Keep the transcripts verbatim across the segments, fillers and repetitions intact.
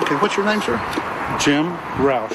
Okay, what's your name, sir? Jim Rauch.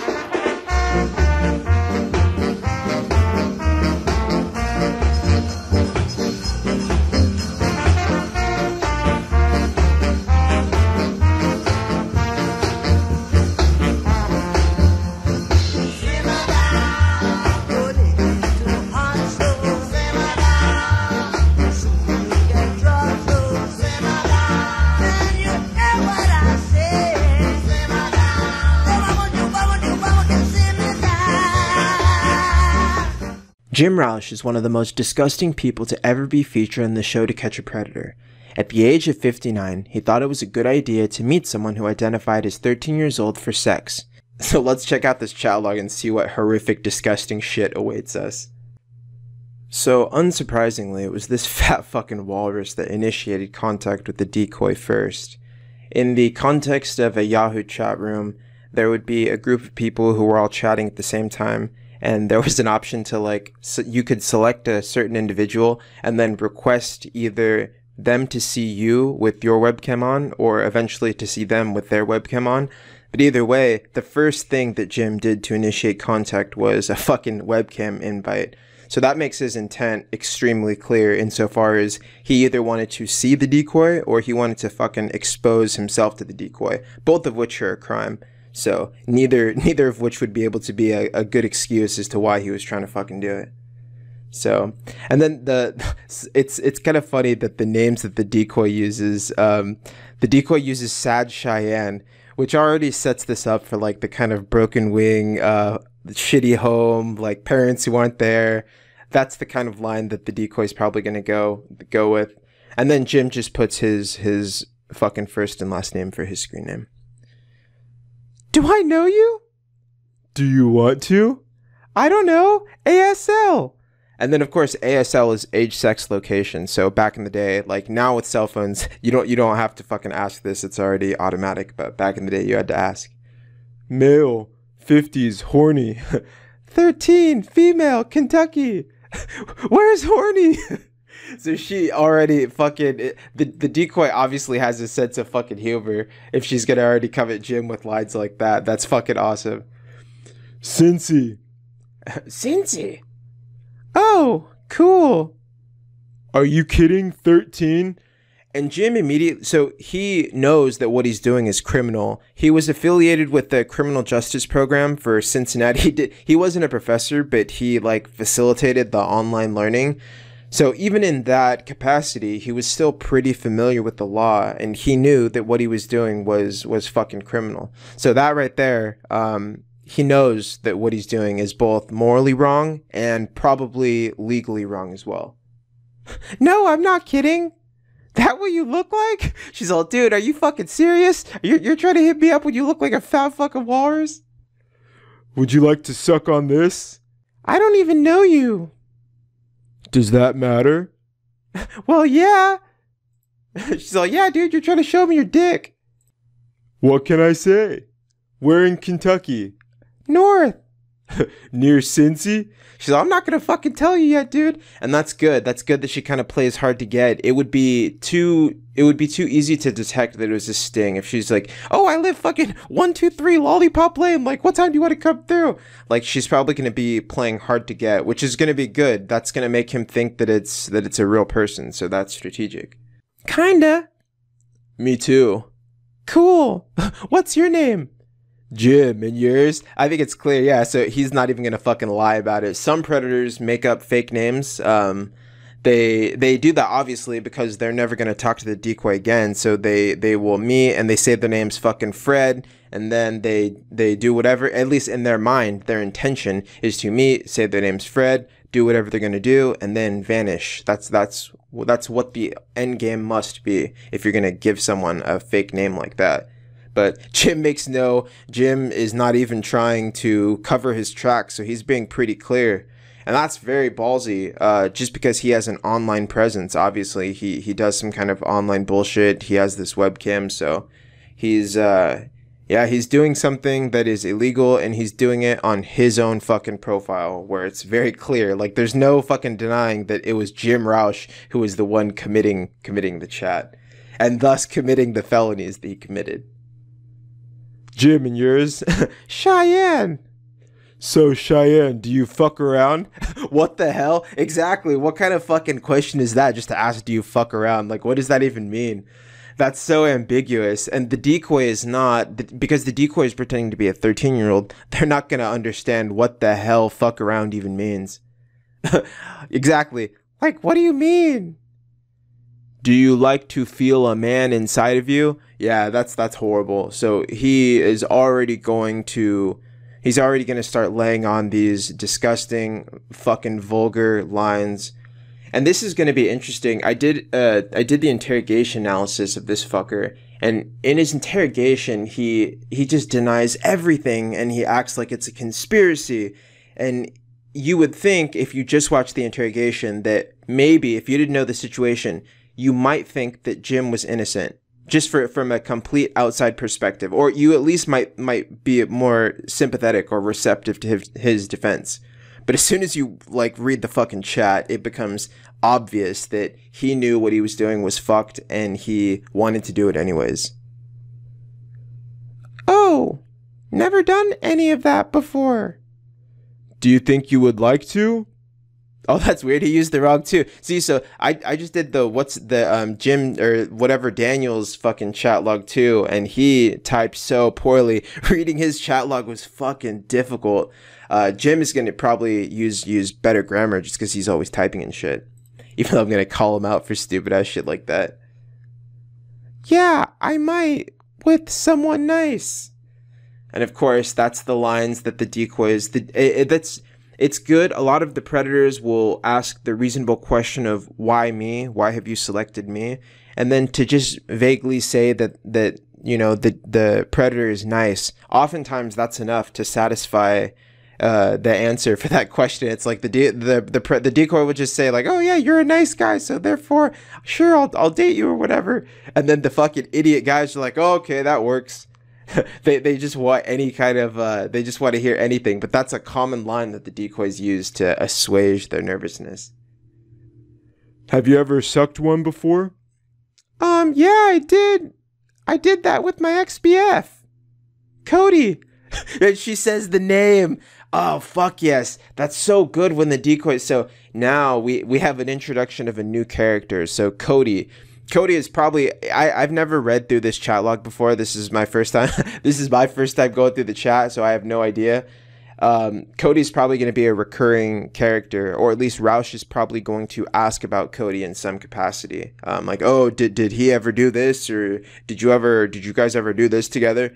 Jim Rauch is one of the most disgusting people to ever be featured in the show To Catch a Predator. At the age of fifty-nine, he thought it was a good idea to meet someone who identified as thirteen years old for sex. So let's check out this chat log and see what horrific, disgusting shit awaits us. So, unsurprisingly, it was this fat fucking walrus that initiated contact with the decoy first. In the context of a Yahoo chat room, there would be a group of people who were all chatting at the same time, and there was an option to, like, so you could select a certain individual and then request either them to see you with your webcam on or eventually to see them with their webcam on. But either way, the first thing that Jim did to initiate contact was a fucking webcam invite. So that makes his intent extremely clear insofar as he either wanted to see the decoy or he wanted to fucking expose himself to the decoy, both of which are a crime. So neither neither of which would be able to be a, a good excuse as to why he was trying to fucking do it. So, and then the it's it's kind of funny that the names that the decoy uses, um, the decoy uses Sad Cheyenne, which already sets this up for like the kind of broken wing, uh, shitty home, like parents who aren't there. That's the kind of line that the decoy is probably going to go go with. And then Jim just puts his his fucking first and last name for his screen name. Do I know you? Do you want to? I don't know. A S L. And then of course A S L is age, sex, location. So back in the day, like now with cell phones, you don't you don't have to fucking ask this. It's already automatic. But back in the day, you had to ask. Male, fifties, horny. thirteen, female, Kentucky. Where's horny? So she already fucking, the, the decoy obviously has a sense of fucking humor if she's gonna already come at Jim with lines like that. That's fucking awesome. Cincy. Cincy? Oh, cool. Are you kidding? thirteen? And Jim immediately, so he knows that what he's doing is criminal. He was affiliated with the criminal justice program for Cincinnati. He did, he wasn't a professor, but he like facilitated the online learning. So even in that capacity, he was still pretty familiar with the law, and he knew that what he was doing was was fucking criminal. So that right there, um, he knows that what he's doing is both morally wrong and probably legally wrong as well. No, I'm not kidding. That what you look like? She's all, dude, are you fucking serious? You're, you're trying to hit me up when you look like a fat fucking walrus? Would you like to suck on this? I don't even know you. Does that matter? Well, yeah. She's like, yeah, dude, you're trying to show me your dick. What can I say? Where in Kentucky? North. Near Cincy? She's like, I'm not gonna fucking tell you yet, dude. And that's good. That's good that she kind of plays hard to get. It would be too it would be too easy to detect that it was a sting if she's like, oh, I live fucking one two three Lollipop Lane. Like, what time do you want to come through? Like, she's probably gonna be playing hard to get, which is gonna be good. That's gonna make him think that it's that it's a real person, so that's strategic. Kinda. Me too. Cool. What's your name? Jim, and yours? I think it's clear, yeah, so he's not even gonna fucking lie about it. Some predators make up fake names. Um, they they do that obviously because they're never gonna talk to the decoy again, so they, they will meet and they say their name's fucking Fred, and then they, they do whatever, at least in their mind, their intention is to meet, say their name's Fred, do whatever they're gonna do, and then vanish. That's, that's, that's what the end game must be if you're gonna give someone a fake name like that. But Jim makes no, Jim is not even trying to cover his tracks, so he's being pretty clear. And that's very ballsy, uh, just because he has an online presence, obviously. He he does some kind of online bullshit, he has this webcam, so he's, uh, yeah, he's doing something that is illegal, and he's doing it on his own fucking profile, where it's very clear, like, there's no fucking denying that it was Jim Rauch who was the one committing, committing the chat, and thus committing the felonies that he committed. Jim, and yours? Cheyenne. So, Cheyenne, do you fuck around? What the hell? Exactly. What kind of fucking question is that, just to ask, do you fuck around? Like, what does that even mean? That's so ambiguous. And the decoy is not, because the decoy is pretending to be a thirteen-year-old, they're not going to understand what the hell fuck around even means. Exactly. Like, what do you mean? Do you like to feel a man inside of you? Yeah, that's that's horrible. So he is already going to... He's already going to start laying on these disgusting, fucking vulgar lines. And this is going to be interesting. I did uh, I did the interrogation analysis of this fucker. And in his interrogation, he he just denies everything. And he acts like it's a conspiracy. And you would think, if you just watched the interrogation, that maybe, if you didn't know the situation, you might think that Jim was innocent. Just for from a complete outside perspective, or you at least might might be more sympathetic or receptive to his, his defense. But as soon as you like read the fucking chat, it becomes obvious that he knew what he was doing was fucked and he wanted to do it anyways. Oh, never done any of that before. Do you think you would like to? Oh, that's weird. He used the wrong too. See, so I, I just did the, what's the, um, Jim or whatever Daniel's fucking chat log too. And he typed so poorly. Reading his chat log was fucking difficult. Uh, Jim is going to probably use, use better grammar just because he's always typing and shit. Even though I'm going to call him out for stupid ass shit like that. Yeah, I might with someone nice. And of course, that's the lines that the decoys, the, it, it, that's, It's good. A lot of the predators will ask the reasonable question of why me? Why have you selected me? And then to just vaguely say that, that you know, the, the predator is nice. Oftentimes that's enough to satisfy uh, the answer for that question. It's like the de the the, pre the decoy would just say like, oh yeah, you're a nice guy, so therefore, sure, I'll, I'll date you or whatever. And then the fucking idiot guys are like, oh, okay, that works. they they just want any kind of uh they just want to hear anything, but that's a common line that the decoys use to assuage their nervousness. Have you ever sucked one before? Um yeah, I did. I did that with my ex B F, Cody. And she says the name. Oh fuck yes, that's so good when the decoys. So now we we have an introduction of a new character. So Cody. Cody is probably, I, I've never read through this chat log before. This is my first time. This is my first time going through the chat, so I have no idea. Um, Cody's probably going to be a recurring character, or at least Rauch is probably going to ask about Cody in some capacity. Um, like, oh, did, did he ever do this? Or did you ever, did you guys ever do this together?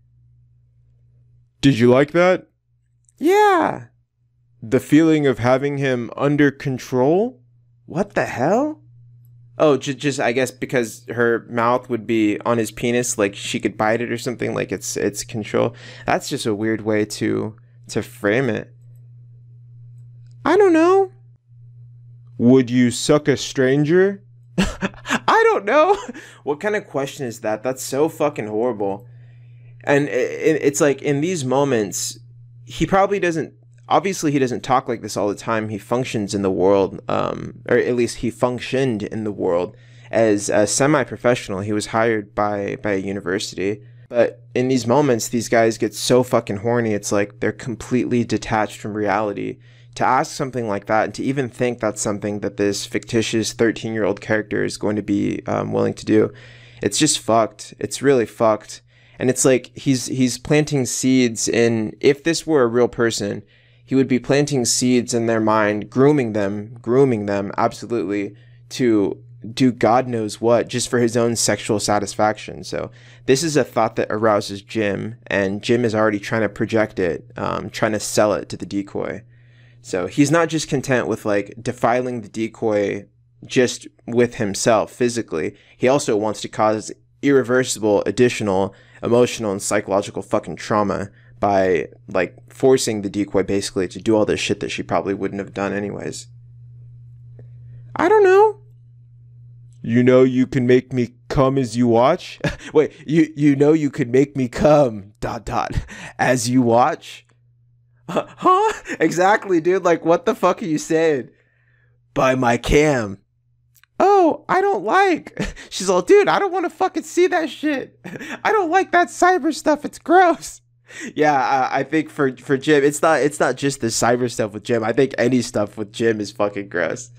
Did you like that? Yeah. The feeling of having him under control? What the hell? Oh, just, just I guess because her mouth would be on his penis, like she could bite it or something, like it's it's control. That's just a weird way to to frame it. I don't know. Would you suck a stranger? I don't know. What kind of question is that? That's so fucking horrible. And it, it, it's like in these moments, he probably doesn't. Obviously, he doesn't talk like this all the time. He functions in the world, um, or at least he functioned in the world as a semi-professional. He was hired by, by a university. But in these moments, these guys get so fucking horny. It's like they're completely detached from reality. To ask something like that and to even think that's something that this fictitious thirteen-year-old character is going to be um, willing to do, it's just fucked. It's really fucked. And it's like he's he's planting seeds in, if this were a real person, he would be planting seeds in their mind, grooming them, grooming them, absolutely, to do God knows what, just for his own sexual satisfaction. So this is a thought that arouses Jim, and Jim is already trying to project it, um, trying to sell it to the decoy. So he's not just content with, like, defiling the decoy just with himself physically. He also wants to cause irreversible, additional, emotional, and psychological fucking trauma by, like, forcing the decoy basically to do all this shit that she probably wouldn't have done anyways. I don't know. You know you can make me come as you watch? Wait, you you know you could make me come, dot, dot, as you watch? Uh, huh? Exactly, dude. Like, what the fuck are you saying? By my cam. Oh, I don't like. She's all, dude, I don't want to fucking see that shit. I don't like that cyber stuff. It's gross. Yeah, I, I think for for Jim, it's not it's not just the cyber stuff with Jim. I think any stuff with Jim is fucking gross.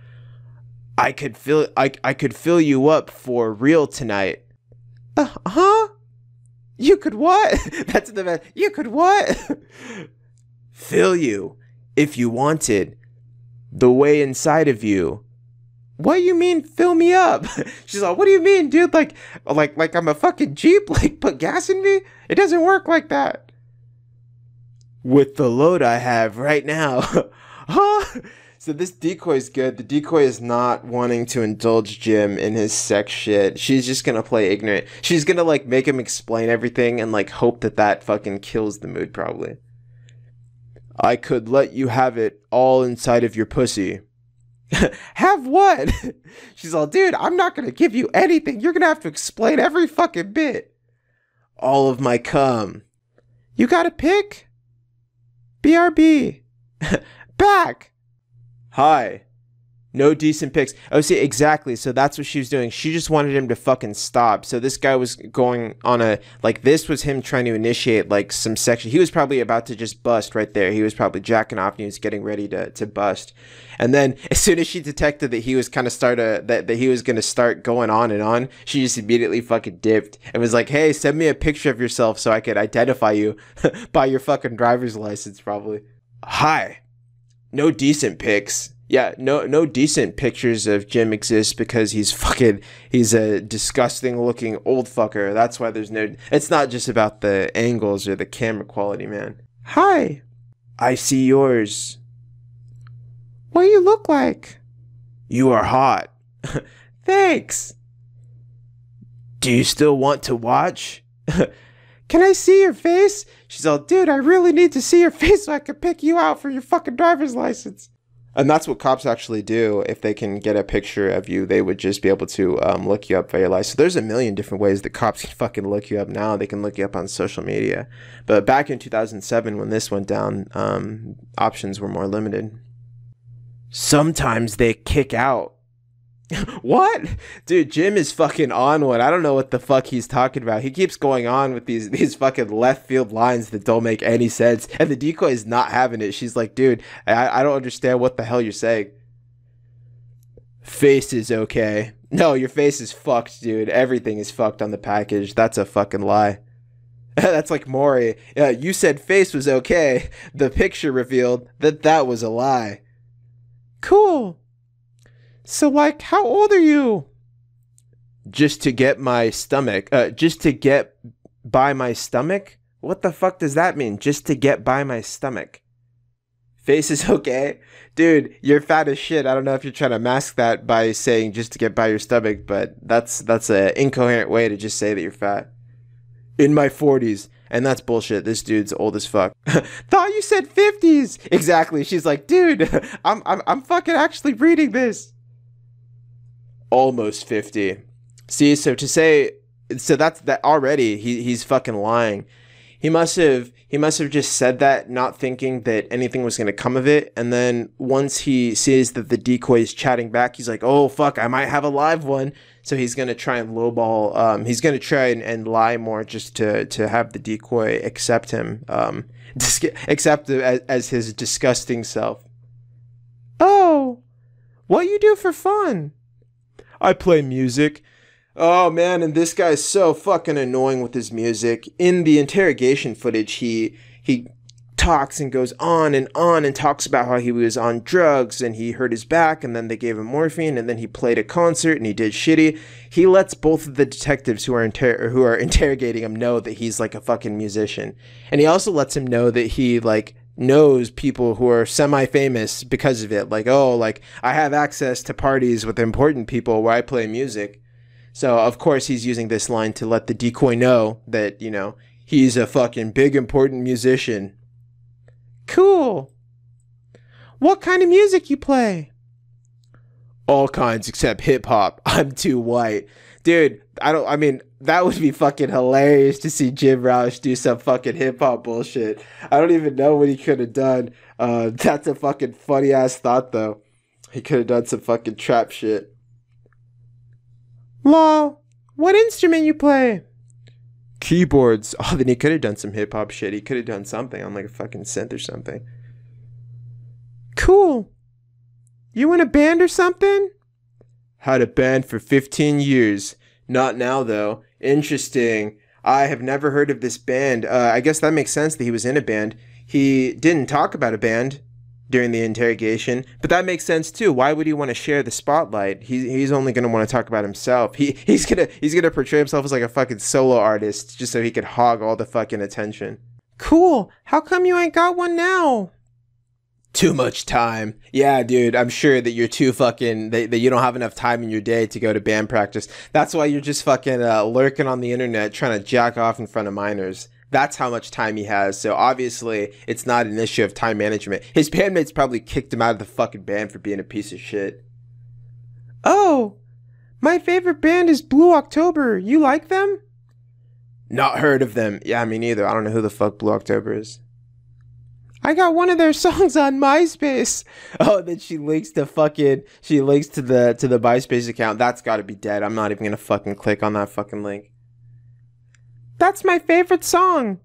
I could fill I I could fill you up for real tonight. Uh, huh? You could what? That's the best. You could what? Fill you if you wanted. The way inside of you. What do you mean fill me up? She's like, what do you mean, dude? Like, like, like I'm a fucking Jeep? Like, put gas in me? It doesn't work like that. With the load I have right now. Huh? So this decoy is good. The decoy is not wanting to indulge Jim in his sex shit. She's just gonna play ignorant. She's gonna, like, make him explain everything and, like, hope that that fucking kills the mood, probably. I could let you have it all inside of your pussy. Have what? She's all, dude, I'm not gonna give you anything. You're gonna have to explain every fucking bit. All of my cum. You got a pick? B R B. Back. Hi. No decent pics. Oh, see, exactly. So that's what she was doing. She just wanted him to fucking stop. So this guy was going on a, like, this was him trying to initiate, like, some section. He was probably about to just bust right there. He was probably jacking off and he was getting ready to, to bust. And then as soon as she detected that he was kind of start a, that, that he was going to start going on and on, she just immediately fucking dipped and was like, hey, send me a picture of yourself so I could identify you by your fucking driver's license, probably. Hi. No decent pics. Yeah, no no decent pictures of Jim exist because he's fucking, he's a disgusting looking old fucker. That's why there's no, it's not just about the angles or the camera quality, man. Hi. I see yours. What do you look like? You are hot. Thanks. Do you still want to watch? Can I see your face? She's all, dude, I really need to see your face so I can pick you out for your fucking driver's license. And that's what cops actually do. If they can get a picture of you, they would just be able to um, look you up by your license. So there's a million different ways that cops can fucking look you up now. They can look you up on social media. But back in two thousand seven, when this went down, um, options were more limited. Sometimes they kick out. What? Dude, Jim is fucking on one. I don't know what the fuck he's talking about. He keeps going on with these these fucking left field lines that don't make any sense. And the decoy is not having it. She's like, dude, I, I don't understand what the hell you're saying. Face is okay. No, your face is fucked, dude. Everything is fucked on the package. That's a fucking lie. That's like Maury. Yeah, you said face was okay. The picture revealed that that was a lie. Cool. So, like, how old are you? Just to get my stomach. Uh, just to get by my stomach? What the fuck does that mean? Just to get by my stomach. Face is okay? Dude, you're fat as shit. I don't know if you're trying to mask that by saying just to get by your stomach, but that's that's an incoherent way to just say that you're fat. In my forties. And that's bullshit. This dude's old as fuck. Thought you said fifties. Exactly. She's like, dude, I'm, I'm, I'm fucking actually reading this. Almost fifty. See, so to say, so that's that already. He he's fucking lying. He must have he must have just said that, not thinking that anything was gonna come of it. And then once he sees that the decoy is chatting back, he's like, oh fuck, I might have a live one. So he's gonna try and lowball. Um, he's gonna try and, and lie more just to to have the decoy accept him. Um, accept as, as his disgusting self. Oh, what you do for fun? I play music. Oh man, and this guy's so fucking annoying with his music. In the interrogation footage, he he talks and goes on and on and talks about how he was on drugs and he hurt his back and then they gave him morphine and then he played a concert and he did shitty. He lets both of the detectives who are inter- who are interrogating him know that he's like a fucking musician. And he also lets him know that he like knows people who are semi-famous because of it. Like, oh, like I have access to parties with important people where I play music. So of course he's using this line to let the decoy know that, you know, he's a fucking big important musician. Cool. What kind of music you play? All kinds except hip hop. I'm too white. Dude, I don't, I mean, that would be fucking hilarious to see Jim Rauch do some fucking hip hop bullshit. I don't even know what he could have done. Uh, that's a fucking funny ass thought though. He could have done some fucking trap shit. Lol, what instrument you play? Keyboards. Oh, then he could have done some hip-hop shit. He could have done something on like a fucking synth or something. Cool. You in a band or something? Had a band for fifteen years. Not now, though. Interesting. I have never heard of this band. Uh, I guess that makes sense that he was in a band. He didn't talk about a band during the interrogation, but that makes sense too. Why would he want to share the spotlight? He, he's only going to want to talk about himself. He he's gonna he's gonna portray himself as like a fucking solo artist just so he could hog all the fucking attention. Cool. How come you ain't got one now? Too much time. Yeah, dude, I'm sure that you're too fucking, that, that you don't have enough time in your day to go to band practice. That's why you're just fucking uh, lurking on the internet trying to jack off in front of minors. That's how much time he has. So obviously, it's not an issue of time management. His bandmates probably kicked him out of the fucking band for being a piece of shit. Oh, my favorite band is Blue October. You like them? Not heard of them. Yeah, me neither. I don't know who the fuck Blue October is. I got one of their songs on MySpace. Oh, then she links to fucking, she links to the, to the MySpace account. That's gotta be dead. I'm not even gonna fucking click on that fucking link. That's my favorite song.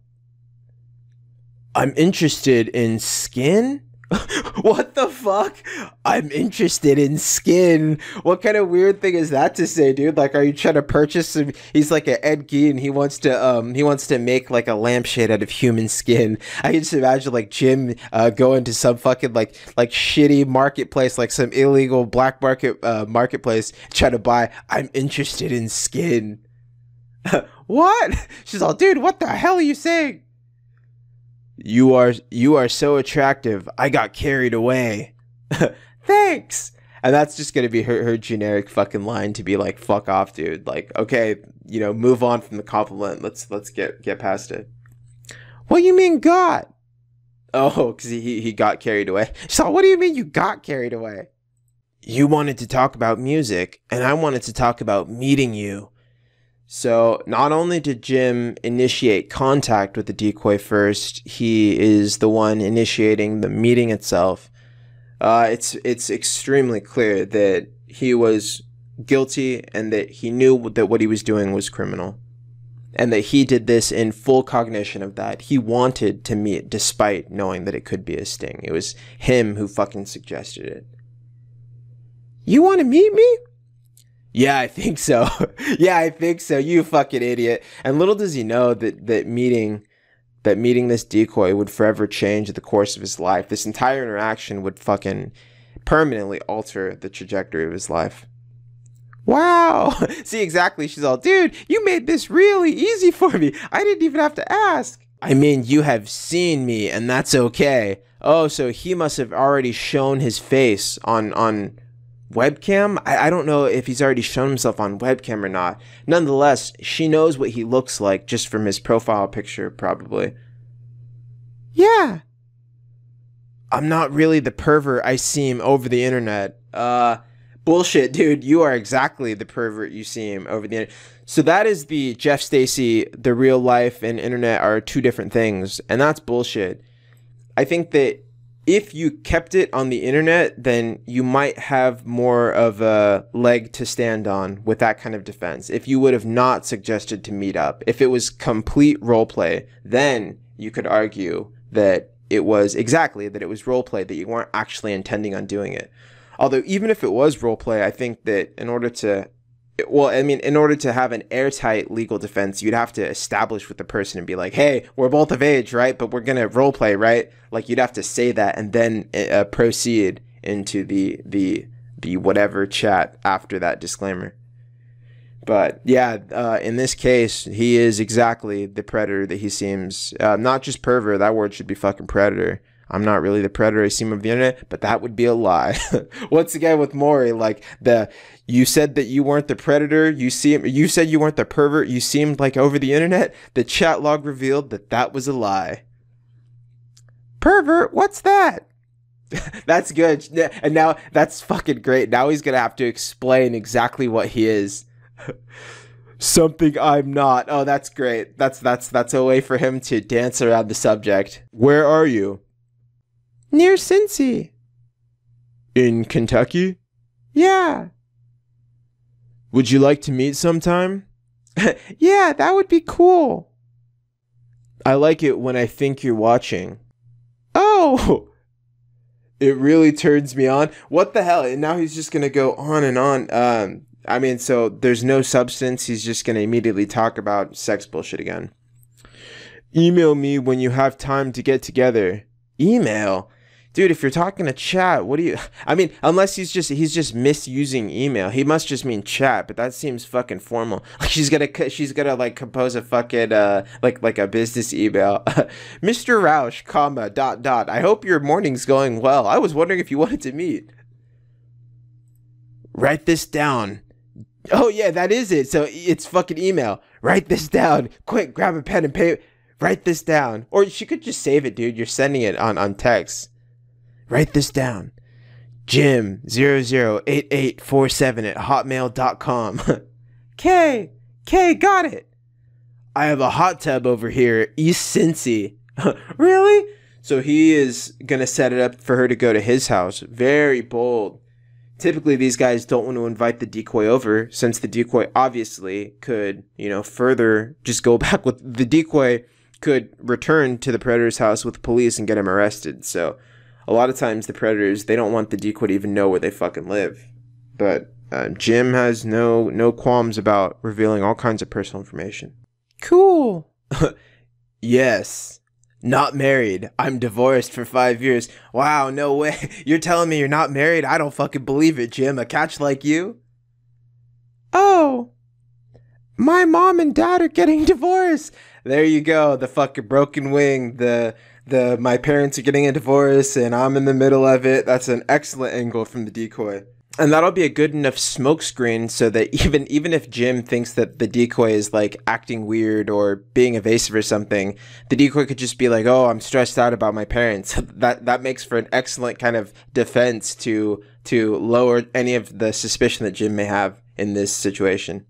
I'm interested in skin? What the fuck? I'm interested in skin. What kind of weird thing is that to say, dude? Like, are you trying to purchase some? He's like an Ed Gein. He wants to, um, he wants to make like a lampshade out of human skin. I can just imagine like Jim, uh, going to some fucking like, like shitty marketplace, like some illegal black market, uh, marketplace, trying to buy. I'm interested in skin. What? She's all, dude, what the hell are you saying? You are you are so attractive. I got carried away. Thanks. And that's just gonna be her, her generic fucking line to be like, fuck off, dude. Like, okay, you know, move on from the compliment. Let's let's get get past it. What do you mean got? Oh, because he he got carried away. So what do you mean you got carried away? You wanted to talk about music, and I wanted to talk about meeting you. So not only did Jim initiate contact with the decoy first, he is the one initiating the meeting itself. Uh, it's it's extremely clear that he was guilty and that he knew that what he was doing was criminal. And that he did this in full cognition of that. He wanted to meet despite knowing that it could be a sting. It was him who fucking suggested it. You want to meet me? Yeah, I think so. Yeah, I think so. You fucking idiot. And little does he know that that meeting that meeting this decoy would forever change the course of his life. This entire interaction would fucking permanently alter the trajectory of his life. Wow. See, exactly. She's all, dude, you made this really easy for me. I didn't even have to ask. I mean, you have seen me, and that's okay. Oh, so he must have already shown his face on on webcam? I, I don't know if he's already shown himself on webcam or not. Nonetheless, she knows what he looks like just from his profile picture, probably. Yeah. I'm not really the pervert I seem over the internet. Uh, bullshit, dude. You are exactly the pervert you seem over the internet. So that is the Jeff Stacy, the real life and internet are two different things. And that's bullshit. I think that if you kept it on the internet, then you might have more of a leg to stand on with that kind of defense. If you would have not suggested to meet up, if it was complete roleplay, then you could argue that it was exactly that it was roleplay, that you weren't actually intending on doing it. Although even if it was roleplay, I think that in order to Well, I mean, in order to have an airtight legal defense, you'd have to establish with the person and be like, hey, we're both of age, right? But we're going to role play, right? Like, you'd have to say that and then uh, proceed into the, the, the whatever chat after that disclaimer. But yeah, uh, in this case, he is exactly the predator that he seems. Uh, not just pervert, that word should be fucking predator. I'm not really the predator I seem over the internet, but that would be a lie. Once again with Maury, like the, you said that you weren't the predator, you seem, you said you weren't the pervert, you seemed like over the internet. The chat log revealed that that was a lie. Pervert, what's that? That's good. And now that's fucking great. Now he's gonna have to explain exactly what he is. Something I'm not. Oh, that's great. That's that's that's a way for him to dance around the subject. Where are you? Near Cincy. In Kentucky? Yeah. Would you like to meet sometime? Yeah, that would be cool. I like it when I think you're watching. Oh! It really turns me on. What the hell? And now he's just going to go on and on. Um, I mean, so there's no substance. He's just going to immediately talk about sex bullshit again. Email me when you have time to get together. Email? Dude, if you're talking to chat, what do you... I mean, unless he's just he's just misusing email. He must just mean chat, but that seems fucking formal. Like she's gonna she's gonna like compose a fucking uh like like a business email. Mister Rauch, comma dot dot. I hope your morning's going well. I was wondering if you wanted to meet. Write this down. Oh yeah, that is it. So it's fucking email. Write this down. Quick, grab a pen and paper. Write this down. Or she could just save it, dude. You're sending it on on text. Write this down. Jim zero zero eight eight four seven at hotmail dot com. K. K, got it. I have a hot tub over here, East Cincy. Really? So he is going to set it up for her to go to his house. Very bold. Typically, these guys don't want to invite the decoy over, since the decoy obviously could, you know, further just go back with the decoy could return to the predator's house with the police and get him arrested. So a lot of times the predators, they don't want the decoy to even know where they fucking live. But uh, Jim has no no qualms about revealing all kinds of personal information. Cool. Yes. Not married. I'm divorced for five years. Wow, no way. You're telling me you're not married? I don't fucking believe it, Jim. A catch like you? Oh. My mom and dad are getting divorced. There you go. The fucking broken wing. The... The my parents are getting a divorce and I'm in the middle of it. That's an excellent angle from the decoy. And that'll be a good enough smokescreen so that even even if Jim thinks that the decoy is like acting weird or being evasive or something, the decoy could just be like, "Oh, I'm stressed out about my parents." that that makes for an excellent kind of defense to to lower any of the suspicion that Jim may have in this situation.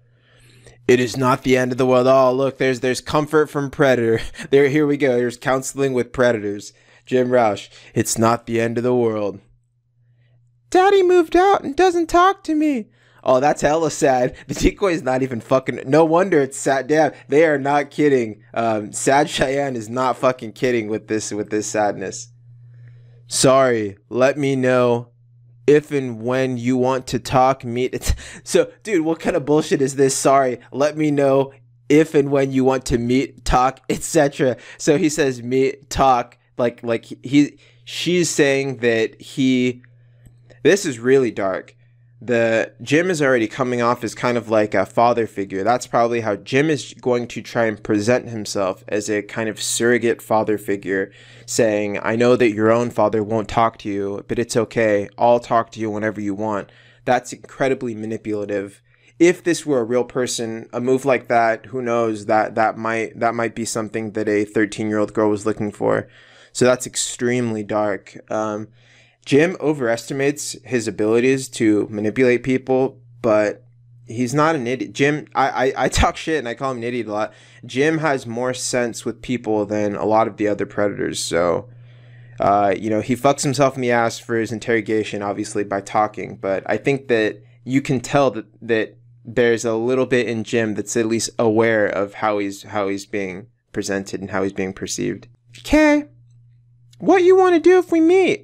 It is not the end of the world. Oh, look, there's there's comfort from Predator. There, here we go. Here's counseling with predators. Jim Rauch. It's not the end of the world. Daddy moved out and doesn't talk to me. Oh, that's hella sad. The decoy is not even fucking... No wonder it's sad. Damn, they are not kidding. Um, Sad Cheyenne is not fucking kidding with this with this sadness. Sorry. Let me know if and when you want to talk, meet. It's, so, dude, what kind of bullshit is this? Sorry, let me know if and when you want to meet, talk, et cetera. So he says meet, talk, like like he she's saying that he. This is really dark. The Jim is already coming off as kind of like a father figure. That's probably how Jim is going to try and present himself, as a kind of surrogate father figure, saying, I know that your own father won't talk to you, but it's okay. I'll talk to you whenever you want. That's incredibly manipulative. If this were a real person, a move like that, who knows, that that might that might be something that a thirteen-year-old girl was looking for. So that's extremely dark. Um, Jim overestimates his abilities to manipulate people, but he's not an idiot. Jim, I, I, I talk shit and I call him an idiot a lot. Jim has more sense with people than a lot of the other predators. So, uh, you know, he fucks himself in the ass for his interrogation, obviously, by talking. But I think that you can tell that, that there's a little bit in Jim that's at least aware of how he's how he's being presented and how he's being perceived. Okay, what you want to do if we meet?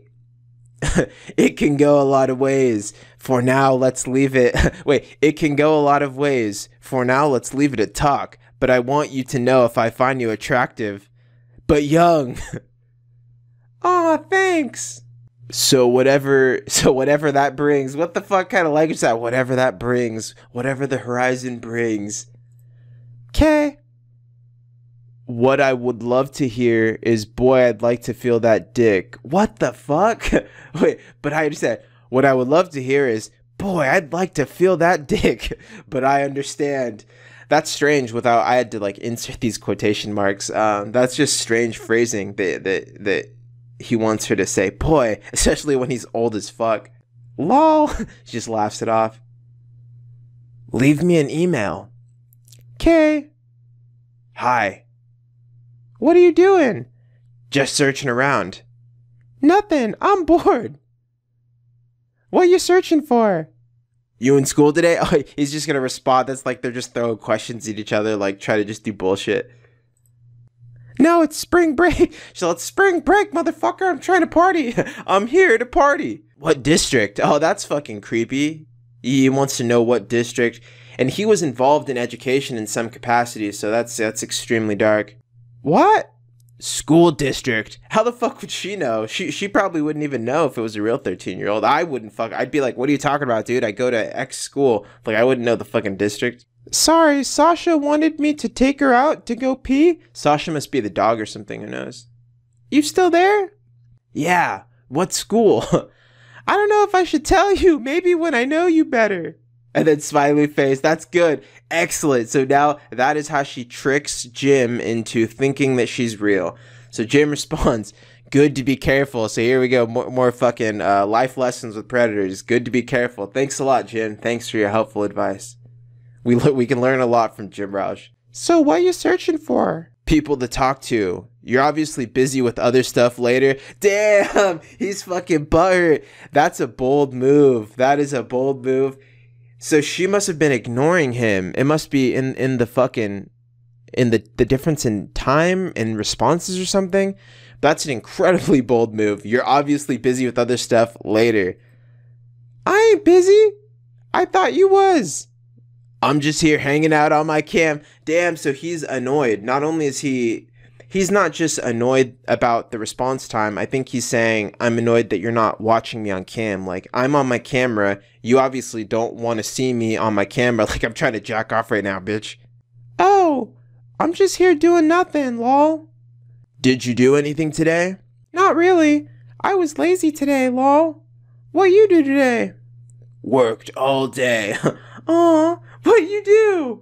It can go a lot of ways. For now, let's leave it. Wait, it can go a lot of ways. For now, let's leave it at talk. But I want you to know if I find you attractive, but young. Aw, thanks. So whatever, so whatever that brings. What the fuck kind of language is that? Whatever that brings. Whatever the horizon brings. Okay. What I would love to hear is, boy, I'd like to feel that dick. What the fuck? Wait, but I understand. What I would love to hear is, boy, I'd like to feel that dick. But I understand. That's strange without, I had to like insert these quotation marks. Um, that's just strange phrasing that, that, that he wants her to say, boy, especially when he's old as fuck. Lol. She just laughs it off. Leave me an email. Okay. Hi. What are you doing? Just searching around. Nothing. I'm bored. What are you searching for? You in school today? Oh, he's just gonna respond. That's like they're just throwing questions at each other, like try to just do bullshit. No, it's spring break. So it's spring break, motherfucker. I'm trying to party. I'm here to party. What district? Oh, that's fucking creepy. He wants to know what district. And he was involved in education in some capacity, so that's that's extremely dark. What? School district. How the fuck would she know? She she probably wouldn't even know if it was a real thirteen year old. I wouldn't fuck. I'd be like, what are you talking about, dude? I go to X school. Like, I wouldn't know the fucking district. Sorry, Sasha wanted me to take her out to go pee. Sasha must be the dog or something, who knows? You still there? Yeah. What school? I don't know if I should tell you. Maybe when I know you better. And then smiley face. That's good. Excellent. So now that is how she tricks Jim into thinking that she's real. So Jim responds, good to be careful. So here we go. More, more fucking uh, life lessons with predators. Good to be careful. Thanks a lot, Jim. Thanks for your helpful advice. We, we can learn a lot from Jim Rauch. So what are you searching for? People to talk to. You're obviously busy with other stuff later. Damn, he's fucking butthurt. That's a bold move. That is a bold move. So she must have been ignoring him. It must be in, in the fucking, in the, the difference in time and responses or something. That's an incredibly bold move. You're obviously busy with other stuff later. I ain't busy. I thought you was. I'm just here hanging out on my cam. Damn, so he's annoyed. Not only is he... He's not just annoyed about the response time. I think he's saying, I'm annoyed that you're not watching me on cam. Like, I'm on my camera. You obviously don't want to see me on my camera. Like, I'm trying to jack off right now, bitch. Oh, I'm just here doing nothing, lol. Did you do anything today? Not really. I was lazy today, lol. What you do today? Worked all day. Aw, what you do?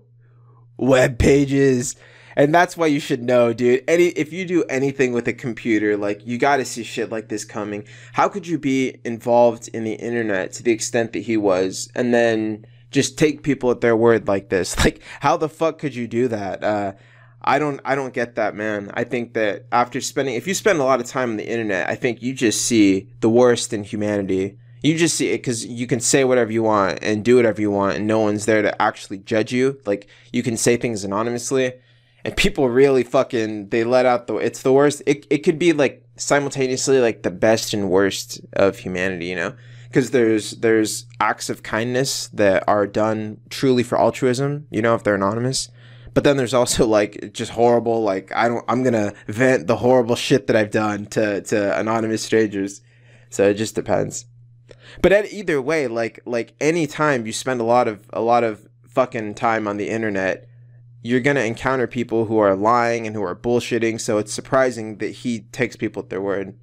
Web pages. And that's why you should know, dude. Any if you do anything with a computer, like, you gotta see shit like this coming. How could you be involved in the internet to the extent that he was, and then just take people at their word like this? Like, how the fuck could you do that? Uh, I don't, I don't get that, man. I think that after spending, if you spend a lot of time on the internet, I think you just see the worst in humanity. You just see it because you can say whatever you want and do whatever you want, and no one's there to actually judge you. Like, you can say things anonymously. And people really fucking, they let out the, it's the worst. It it could be like simultaneously like the best and worst of humanity, you know? Because there's, there's acts of kindness that are done truly for altruism, you know, if they're anonymous. But then there's also like just horrible, like, I don't, I'm going to vent the horrible shit that I've done to, to anonymous strangers. So it just depends. But at either way, like, like any time you spend a lot of, a lot of fucking time on the internet, you're going to encounter people who are lying and who are bullshitting, so it's surprising that he takes people at their word.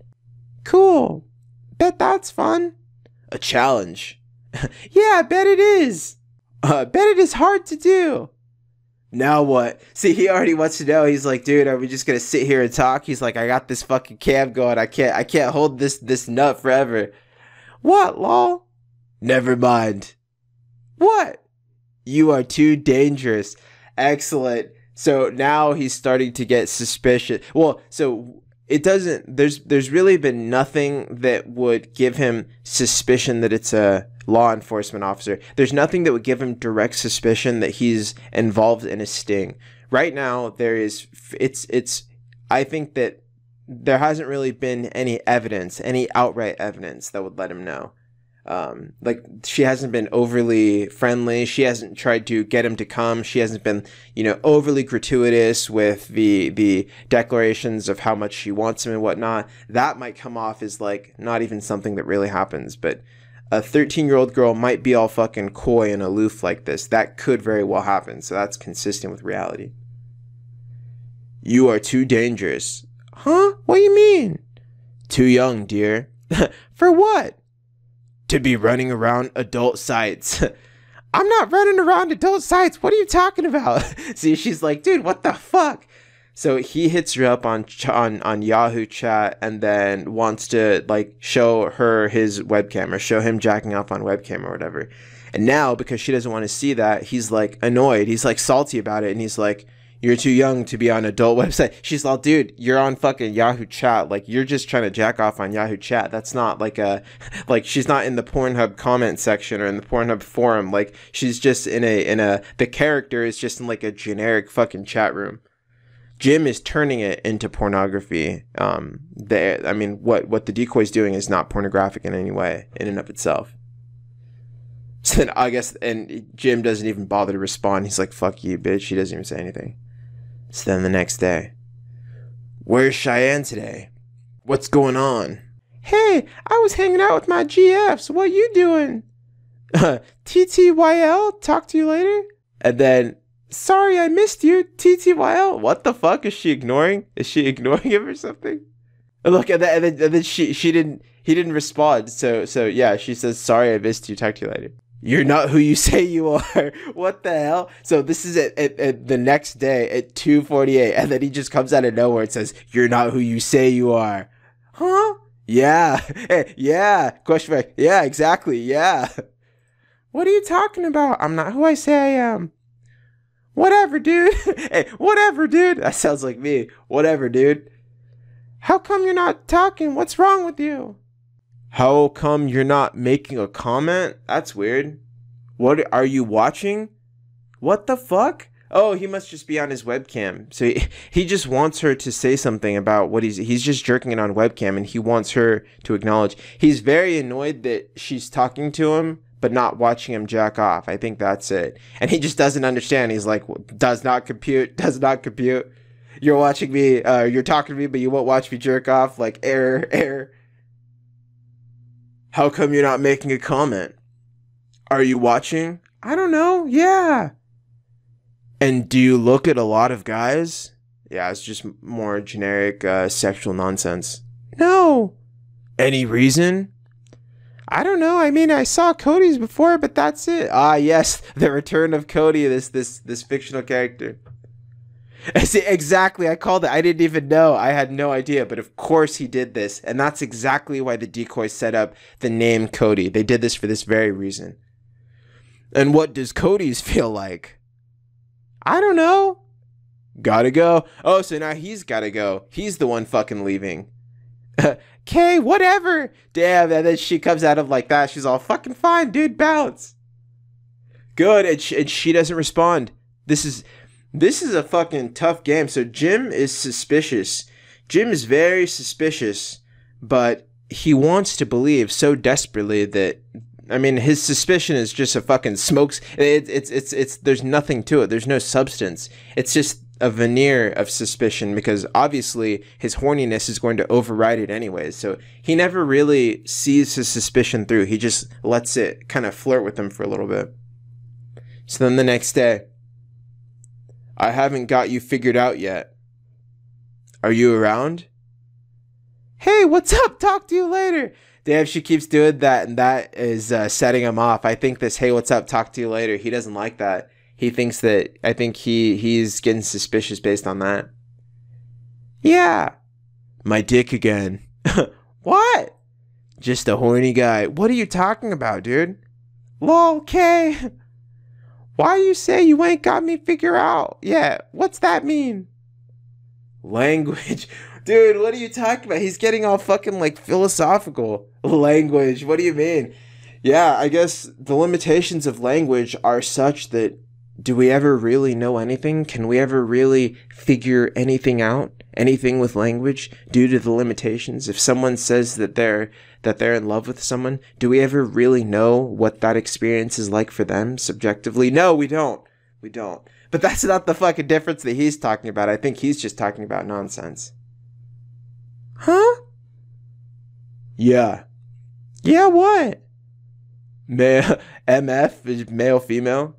Cool. Bet that's fun. A challenge. Yeah, I bet it is. Uh, bet it is hard to do. Now what? See, he already wants to know. He's like, dude, are we just going to sit here and talk? He's like, I got this fucking cam going. I can't, I can't hold this, this nut forever. What, lol? Never mind. What? You are too dangerous. Excellent. So now he's starting to get suspicious. Well, so it doesn't, there's there's really been nothing that would give him suspicion that it's a law enforcement officer. There's nothing that would give him direct suspicion that he's involved in a sting. Right now, there is, it's, it's, I think that there hasn't really been any evidence, any outright evidence that would let him know. Um, like, she hasn't been overly friendly. She hasn't tried to get him to come. She hasn't been, you know, overly gratuitous with the, the declarations of how much she wants him and whatnot. That might come off as, like, not even something that really happens. But a thirteen-year-old girl might be all fucking coy and aloof like this. That could very well happen. So that's consistent with reality. You are too dangerous. Huh? What do you mean? Too young, dear. For what? To be running around adult sites. I'm not running around adult sites. What are you talking about? See, she's like, dude, what the fuck? So he hits her up on on on Yahoo chat and then wants to like show her his webcam or show him jacking off on webcam or whatever. And now because she doesn't want to see that, he's like annoyed. He's like salty about it, and he's like, You're too young to be on adult website. She's like, dude, you're on fucking Yahoo Chat. Like, you're just trying to jack off on Yahoo Chat. That's not like a, like, she's not in the Pornhub comment section or in the Pornhub forum. Like, she's just in a, in a, the character is just in like a generic fucking chat room. Jim is turning it into pornography. Um, the, I mean, what, what the decoy's doing is not pornographic in any way, in and of itself. So then I guess, and Jim doesn't even bother to respond. He's like, fuck you, bitch. He doesn't even say anything. So then the next day, where's Cheyenne today? What's going on? Hey, I was hanging out with my G Fs. What you doing? T T Y L, talk to you later. And then, sorry I missed you, T T Y L. What the fuck? Is she ignoring? Is she ignoring him or something? And look at that, and then, and then she, she didn't, he didn't respond. So, so yeah, she says, sorry I missed you, talk to you later. You're not who you say you are. What the hell? So this is at, at, at the next day at two forty-eight. And then he just comes out of nowhere and says, you're not who you say you are. Huh? Yeah. Yeah. Question mark. Yeah, exactly. Yeah. What are you talking about? I'm not who I say I am. Whatever, dude. Hey, whatever, dude. That sounds like me. Whatever, dude. How come you're not talking? What's wrong with you? How come you're not making a comment? That's weird. What are you watching? What the fuck? Oh, he must just be on his webcam. So he, he just wants her to say something about what he's he's just jerking it on webcam, and he wants her to acknowledge. He's very annoyed that she's talking to him but not watching him jack off. I think that's it. And he just doesn't understand. He's like, does not compute, does not compute. You're watching me, uh, you're talking to me, but you won't watch me jerk off. Like, error, error. How come you're not making a comment? Are you watching? I don't know. Yeah. And do you look at a lot of guys? Yeah, it's just more generic uh, sexual nonsense. No. Any reason? I don't know. I mean, I saw Cody's before, but that's it. Ah, yes, the return of Cody, this this this fictional character. See, exactly, I called it. I didn't even know. I had no idea, but of course he did this, and that's exactly why the decoy set up the name Cody. They did this for this very reason. And what does Cody's feel like? I don't know. Gotta go. Oh, so now he's gotta go. He's the one fucking leaving. Okay, whatever. Damn, and then she comes at him like that. She's all, fucking fine, dude, bounce. Good, and she, and she doesn't respond. This is... This is a fucking tough game. So Jim is suspicious. Jim is very suspicious, but he wants to believe so desperately that, I mean, his suspicion is just a fucking smokes. It, it's, it's, it's, there's nothing to it. There's no substance. It's just a veneer of suspicion because obviously his horniness is going to override it anyways. So he never really sees his suspicion through. He just lets it kind of flirt with him for a little bit. So then the next day, I haven't got you figured out yet. Are you around? Hey, what's up? Talk to you later. Damn, she keeps doing that, and that is uh, setting him off. I think this, hey, what's up? Talk to you later. He doesn't like that. He thinks that, I think he he's getting suspicious based on that. Yeah. My dick again. What? Just a horny guy. What are you talking about, dude? Lol, okay. Why you say you ain't got me figure out? Yeah, what's that mean? Language. Dude, what are you talking about? He's getting all fucking like philosophical. Language, what do you mean? Yeah, I guess the limitations of language are such that do we ever really know anything? Can we ever really figure anything out? Anything with language due to the limitations? If someone says that they're that they're in love with someone, do we ever really know what that experience is like for them subjectively? No, we don't. We don't. But that's not the fucking difference that he's talking about. I think he's just talking about nonsense. Huh? Yeah. Yeah, what? Male, M F is male, female.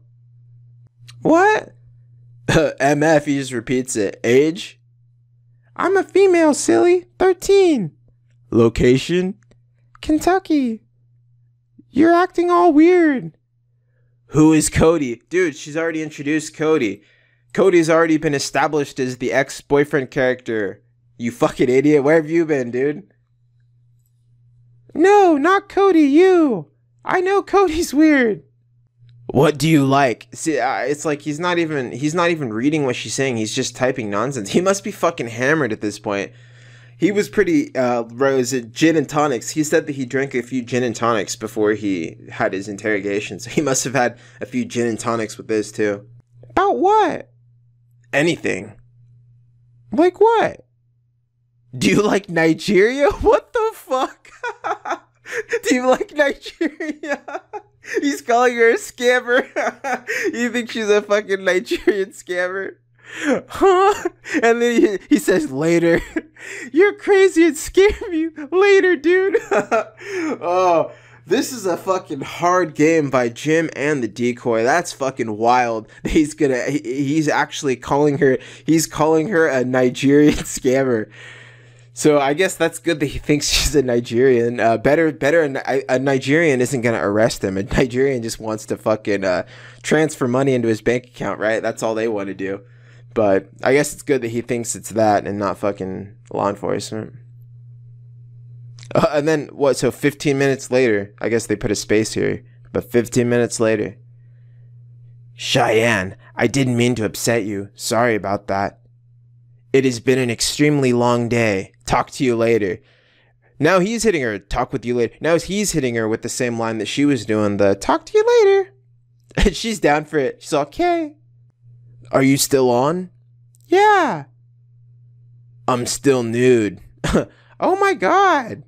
What? M F, he just repeats it. Age? I'm a female, silly. thirteen. Location? Kentucky. You're acting all weird. Who is Cody? Dude, she's already introduced Cody. Cody's already been established as the ex-boyfriend character. You fucking idiot. Where have you been, dude? No, not Cody, you. I know Cody's weird. What do you like? See, uh, it's like he's not even he's not even reading what she's saying. He's just typing nonsense. He must be fucking hammered at this point. He was pretty uh rose at gin and tonics. He said that he drank a few gin and tonics before he had his interrogation. So he must have had a few gin and tonics with this too. About what? Anything. Like what? Do you like Nigeria? What the fuck? Do you like Nigeria? He's calling her a scammer. You think she's a fucking Nigerian scammer? Huh? And then he, he says later. You're crazy and scam me later, dude. Oh, this is a fucking hard game by Jim and the decoy. That's fucking wild. He's gonna. He, he's actually calling her. He's calling her a Nigerian scammer. So I guess that's good that he thinks she's a Nigerian. Uh, better, better. A, a Nigerian isn't gonna arrest him. A Nigerian just wants to fucking uh, transfer money into his bank account, right? That's all they want to do. But I guess it's good that he thinks it's that and not fucking law enforcement. Uh, and then what? So fifteen minutes later, I guess they put a space here. But fifteen minutes later, Cheyenne, I didn't mean to upset you. Sorry about that. It has been an extremely long day. Talk to you later. Now he's hitting her. Talk with you later. Now he's hitting her with the same line that she was doing. The talk to you later. And she's down for it. She's okay. Are you still on? Yeah. I'm still nude. Oh my god.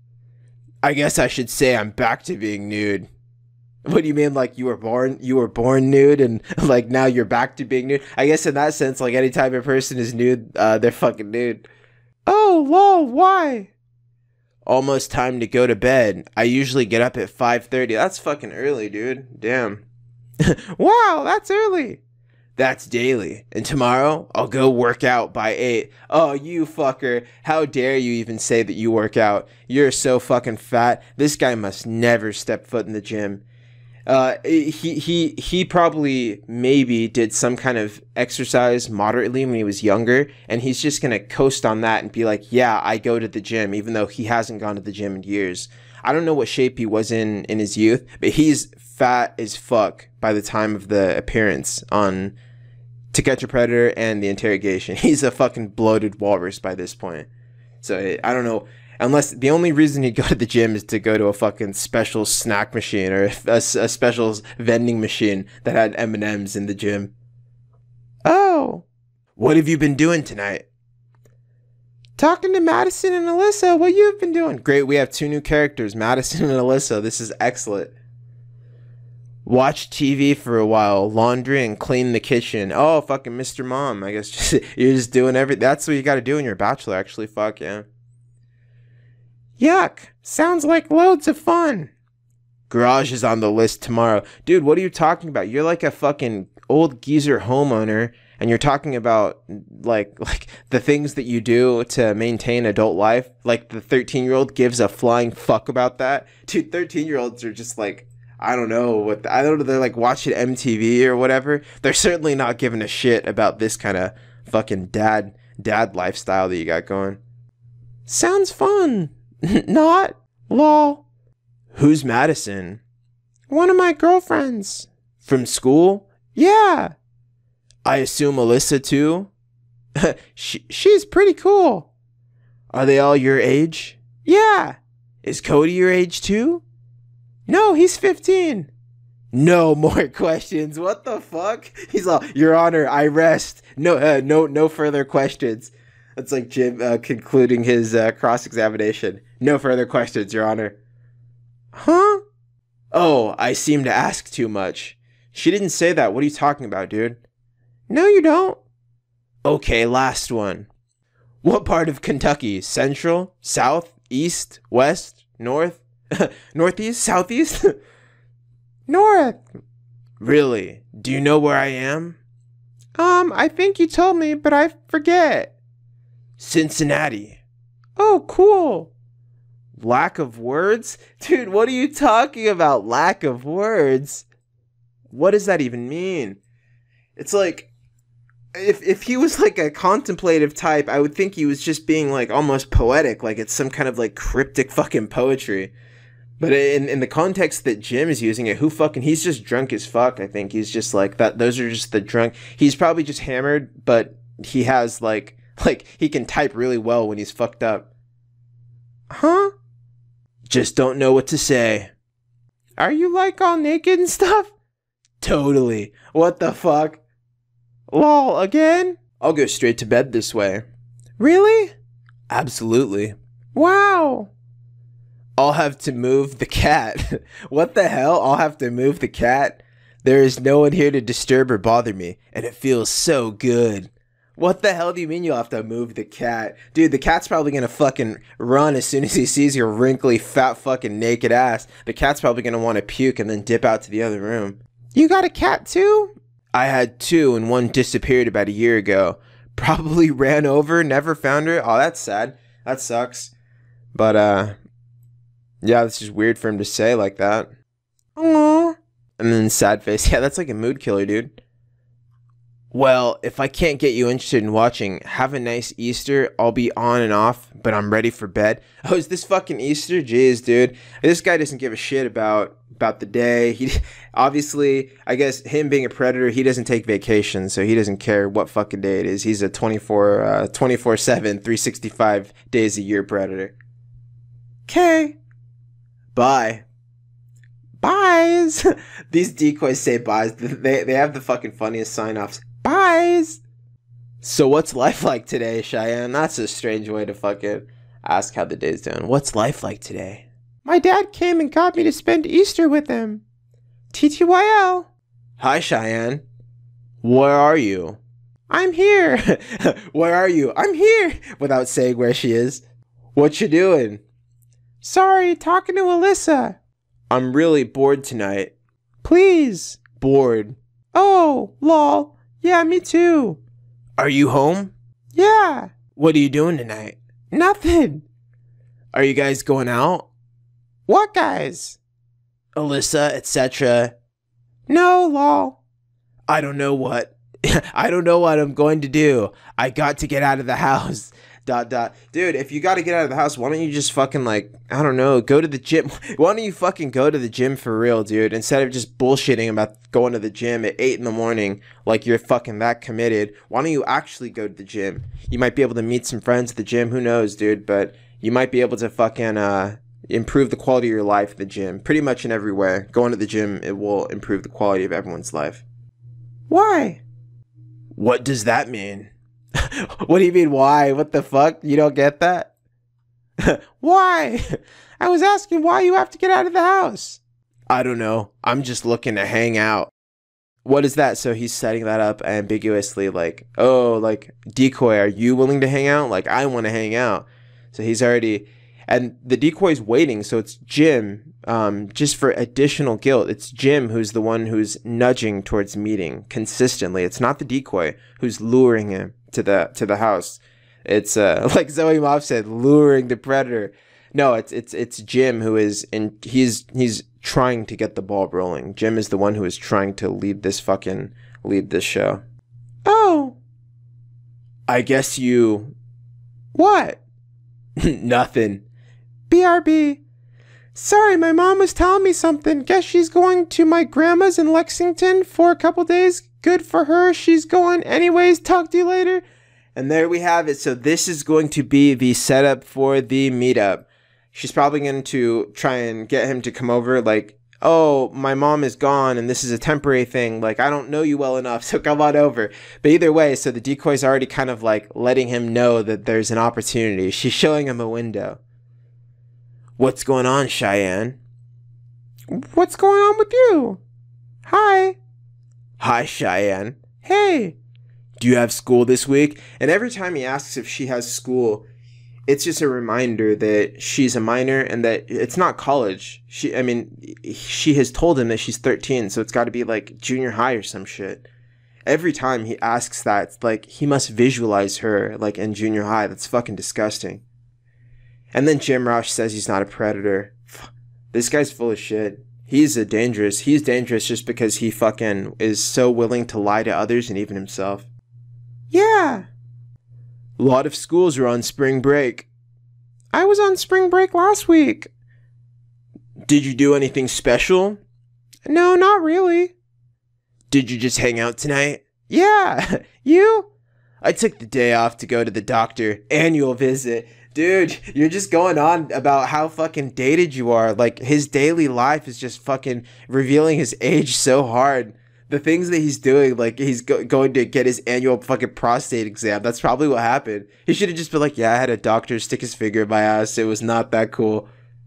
I guess I should say I'm back to being nude. What do you mean, like you were born you were born nude and like now you're back to being nude? I guess in that sense, like anytime a person is nude, uh, they're fucking nude. Oh, lol, why? Almost time to go to bed. I usually get up at five thirty. That's fucking early, dude. Damn. Wow, that's early. That's daily. And tomorrow, I'll go work out by eight. Oh, you fucker. How dare you even say that you work out? You're so fucking fat. This guy must never step foot in the gym. Uh, he, he, he probably maybe did some kind of exercise moderately when he was younger, and he's just gonna coast on that and be like, yeah, I go to the gym, even though he hasn't gone to the gym in years. I don't know what shape he was in in his youth, but he's fat as fuck by the time of the appearance on To Catch a Predator and the interrogation. He's a fucking bloated walrus by this point. So I don't know. Unless the only reason he'd go to the gym is to go to a fucking special snack machine or a, a, a special vending machine that had M and M's in the gym. Oh, what have you been doing tonight? Talking to Madison and Alyssa. What you have been doing? Great, we have two new characters, Madison and Alyssa. This is excellent. Watch T V for a while, laundry and clean the kitchen. Oh, fucking Mister Mom. I guess just, you're just doing everything. That's what you got to do when you're a bachelor, actually. Fuck yeah. Yuck. Sounds like loads of fun. Garage is on the list tomorrow. Dude, what are you talking about? You're like a fucking old geezer homeowner, and you're talking about like like the things that you do to maintain adult life. Like the thirteen-year-old gives a flying fuck about that. Dude, thirteen-year-olds are just like, I don't know what the, I don't know. They're like watching M T V or whatever. They're certainly not giving a shit about this kind of fucking dad dad lifestyle that you got going. Sounds fun. Not. Lol. Who's Madison? One of my girlfriends. From school? Yeah. I assume Alyssa too? she, she's pretty cool. Are they all your age? Yeah. Is Cody your age too? No, he's fifteen. No more questions. What the fuck? He's all, Your Honor, I rest. No, uh, no, no further questions. That's like Jim uh, concluding his uh, cross-examination. No further questions, Your Honor. Huh? Oh, I seem to ask too much. She didn't say that. What are you talking about, dude? No, you don't. Okay, last one. What part of Kentucky? Central? South? East? West? North? Northeast? Southeast? North. Really? Do you know where I am? Um, I think you told me, but I forget. Cincinnati. Oh, cool. Lack of words? Dude, what are you talking about? Lack of words? What does that even mean? It's like, if if he was like a contemplative type, I would think he was just being like almost poetic, like it's some kind of like cryptic fucking poetry. But in, in the context that Jim is using it, who fucking, he's just drunk as fuck, I think. He's just like, that. Those are just the drunk, he's probably just hammered, but he has like, like, he can type really well when he's fucked up. Huh? Just don't know what to say. Are you like all naked and stuff? Totally. What the fuck? Lol, again? I'll go straight to bed this way. Really? Absolutely. Wow. I'll have to move the cat. What the hell? I'll have to move the cat? There is no one here to disturb or bother me, and it feels so good. What the hell do you mean you'll have to move the cat? Dude, the cat's probably gonna fucking run as soon as he sees your wrinkly, fat, fucking naked ass. The cat's probably gonna want to puke and then dip out to the other room. You got a cat too? I had two, and one disappeared about a year ago. Probably ran over, never found her. Oh, that's sad. That sucks. But, uh, yeah, this is weird for him to say like that. Aww. And then sad face. Yeah, that's like a mood killer, dude. Well, if I can't get you interested in watching, have a nice Easter. I'll be on and off, but I'm ready for bed. Oh, is this fucking Easter? Jeez, dude. This guy doesn't give a shit about about the day. He obviously, I guess him being a predator, he doesn't take vacation, so he doesn't care what fucking day it is. He's a twenty-four, uh, twenty-four seven, three sixty-five days a year predator. Okay. Bye. Byes. These decoys say byes. They, they have the fucking funniest sign-offs. Byes. So what's life like today, Cheyenne? That's a strange way to fucking ask how the day's doing. What's life like today? My dad came and got me to spend Easter with him. T T Y L. Hi, Cheyenne. Where are you? I'm here. Where are you? I'm here. Without saying where she is. What you doing? Sorry, talking to Alyssa. I'm really bored tonight. Please. Bored. Oh, lol. Yeah, me too. Are you home? Yeah. What are you doing tonight? Nothing. Are you guys going out? What guys? Alyssa, et cetera. No, lol. I don't know what. I don't know what I'm going to do. I got to get out of the house. Dot dot. Dude, if you got to get out of the house, why don't you just fucking like, I don't know, go to the gym. Why don't you fucking go to the gym for real, dude? Instead of just bullshitting about going to the gym at eight in the morning like you're fucking that committed. Why don't you actually go to the gym? You might be able to meet some friends at the gym. Who knows, dude? But you might be able to fucking uh, improve the quality of your life at the gym. Pretty much in every way. Going to the gym, it will improve the quality of everyone's life. Why? What does that mean? What do you mean, why? What the fuck? You don't get that? Why? I was asking why you have to get out of the house. I don't know. I'm just looking to hang out. What is that? So he's setting that up ambiguously, like, oh, like, decoy, are you willing to hang out? Like, I want to hang out. So he's already, and the decoy's waiting, so it's Jim, um, just for additional guilt. It's Jim who's the one who's nudging towards meeting consistently. It's not the decoy who's luring him to the to the house. It's uh like Zoe Mob said, luring the predator. No, it's it's it's Jim who is in. He's he's trying to get the ball rolling. Jim is the one who is trying to lead this fucking lead this show. Oh, I guess you. What? Nothing. B R B. Sorry, my mom was telling me something. Guess she's going to my grandma's in Lexington for a couple days. Good for her. She's going anyways. Talk to you later. And there we have it. So this is going to be the setup for the meetup. She's probably going to try and get him to come over like, oh, my mom is gone and this is a temporary thing. Like, I don't know you well enough, so come on over. But either way, so the decoy's already kind of like letting him know that there's an opportunity. She's showing him a window. What's going on, Cheyenne? What's going on with you? Hi. Hi, Cheyenne. Hey. Do you have school this week? And every time he asks if she has school, it's just a reminder that she's a minor and that it's not college. She, I mean, she has told him that she's thirteen, so it's got to be like junior high or some shit. Every time he asks that, it's like he must visualize her like in junior high. That's fucking disgusting. And then Jim Rauch says he's not a predator. This guy's full of shit. He's a dangerous. He's dangerous just because he fucking is so willing to lie to others and even himself. Yeah. A lot of schools are on spring break. I was on spring break last week. Did you do anything special? No, not really. Did you just hang out tonight? Yeah. You? I took the day off to go to the doctor. Annual visit. Dude, you're just going on about how fucking dated you are. Like, his daily life is just fucking revealing his age so hard. The things that he's doing, like, he's go- going to get his annual fucking prostate exam. That's probably what happened. He should have just been like, yeah, I had a doctor stick his finger in my ass. It was not that cool.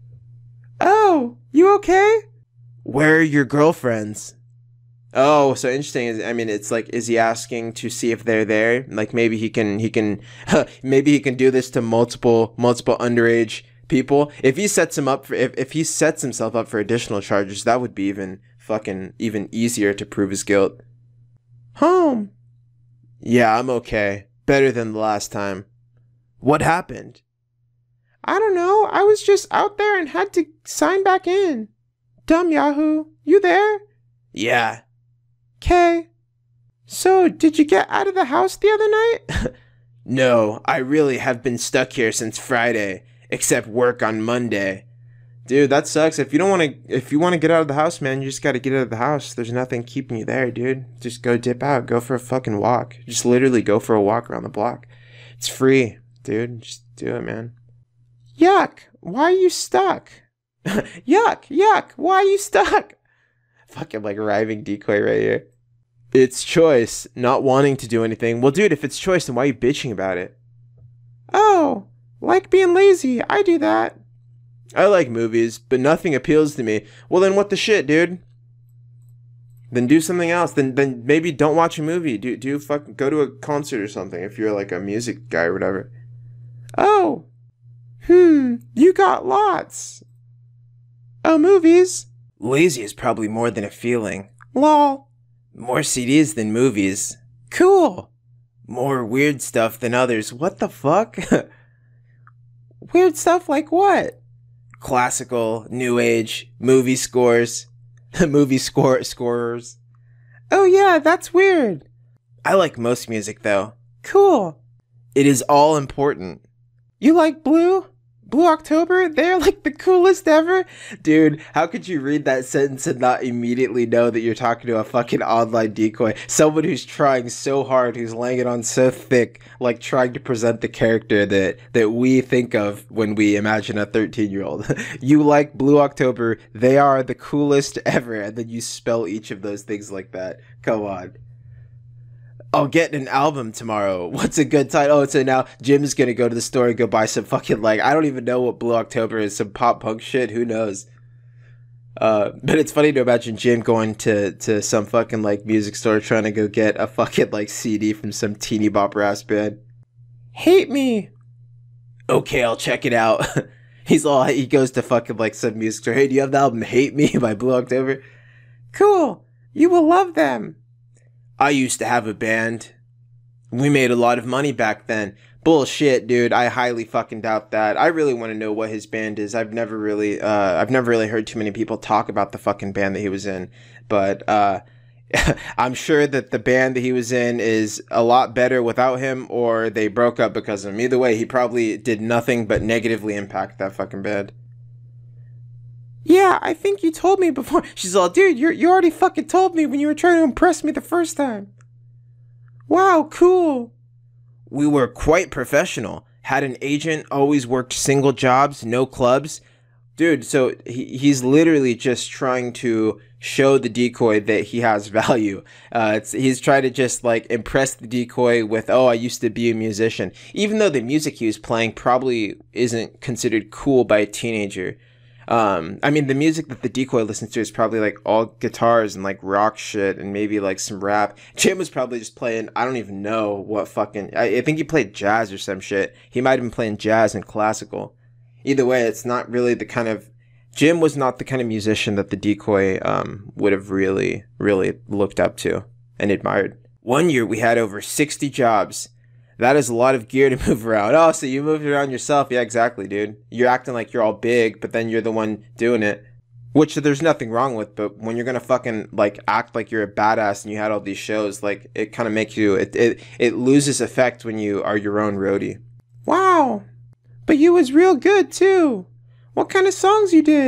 Oh, you okay? Where are your girlfriends? Oh, so interesting. I mean, it's like, is he asking to see if they're there? Like, maybe he can, he can, maybe he can do this to multiple, multiple underage people. If he sets him up for, if, if he sets himself up for additional charges, that would be even fucking, even easier to prove his guilt. Home. Yeah, I'm okay. Better than the last time. What happened? I don't know. I was just out there and had to sign back in. Dumb Yahoo. You there? Yeah. Okay. So, did you get out of the house the other night? No, I really have been stuck here since Friday, except work on Monday. Dude, that sucks. If you don't want to, if you want to get out of the house, man, you just got to get out of the house. There's nothing keeping you there, dude. Just go dip out. Go for a fucking walk. Just literally go for a walk around the block. It's free, dude. Just do it, man. Yuck. Why are you stuck? Yuck. Yuck. Why are you stuck? Fucking like rhyming decoy right here. It's choice, not wanting to do anything. Well, dude, if it's choice, then why are you bitching about it? Oh, like being lazy. I do that. I like movies, but nothing appeals to me. Well, then what the shit, dude? Then do something else. Then then maybe don't watch a movie. Do do fucking go to a concert or something if you're like a music guy or whatever. Oh. Hmm, you got lots. Oh, movies? Lazy is probably more than a feeling. Lol. More C Ds than movies. Cool. More weird stuff than others. What the fuck? Weird stuff like what? Classical, new age, movie scores, movie score scorers. Oh yeah, that's weird. I like most music though. Cool. It is all important. You like Blue? Blue October? They're like the coolest ever? Dude, how could you read that sentence and not immediately know that you're talking to a fucking online decoy? Someone who's trying so hard, who's laying it on so thick, like trying to present the character that, that we think of when we imagine a thirteen-year-old. You like Blue October, they are the coolest ever, and then you spell each of those things like that. Come on. I'll get an album tomorrow. What's a good title? Oh, so now Jim's gonna go to the store and go buy some fucking, like, I don't even know what Blue October is, some pop punk shit, who knows? Uh, but it's funny to imagine Jim going to, to some fucking, like, music store trying to go get a fucking, like, C D from some teeny bopper ass band. Hate Me! Okay, I'll check it out. He's all, he goes to fucking, like, some music store. Hey, do you have the album Hate Me by Blue October? Cool! You will love them! I used to have a band. We made a lot of money back then. Bullshit, dude. I highly fucking doubt that. I really want to know what his band is. I've never really, uh, I've never really heard too many people talk about the fucking band that he was in. But, uh, I'm sure that the band that he was in is a lot better without him, or they broke up because of him. Either way, he probably did nothing but negatively impact that fucking band. Yeah, I think you told me before. She's all, dude, you you already fucking told me when you were trying to impress me the first time. Wow, cool. We were quite professional. Had an agent, always worked single jobs, no clubs. Dude, so he, he's literally just trying to show the decoy that he has value. Uh, it's, he's trying to just, like, impress the decoy with, oh, I used to be a musician. Even though the music he was playing probably isn't considered cool by a teenager. Um, I mean, the music that the decoy listens to is probably like all guitars and like rock shit and maybe like some rap. Jim was probably just playing, I don't even know what fucking, I, I think he played jazz or some shit. He might have been playing jazz and classical. Either way, it's not really the kind of, Jim was not the kind of musician that the decoy, um, would have really, really looked up to and admired. One year we had over sixty jobs. That is a lot of gear to move around. Oh, so you moved around yourself. Yeah, exactly, dude. You're acting like you're all big, but then you're the one doing it. Which there's nothing wrong with, but when you're gonna fucking, like, act like you're a badass and you had all these shows, like, it kind of makes you, it, it, it loses effect when you are your own roadie. Wow. But you was real good, too. What kind of songs you did?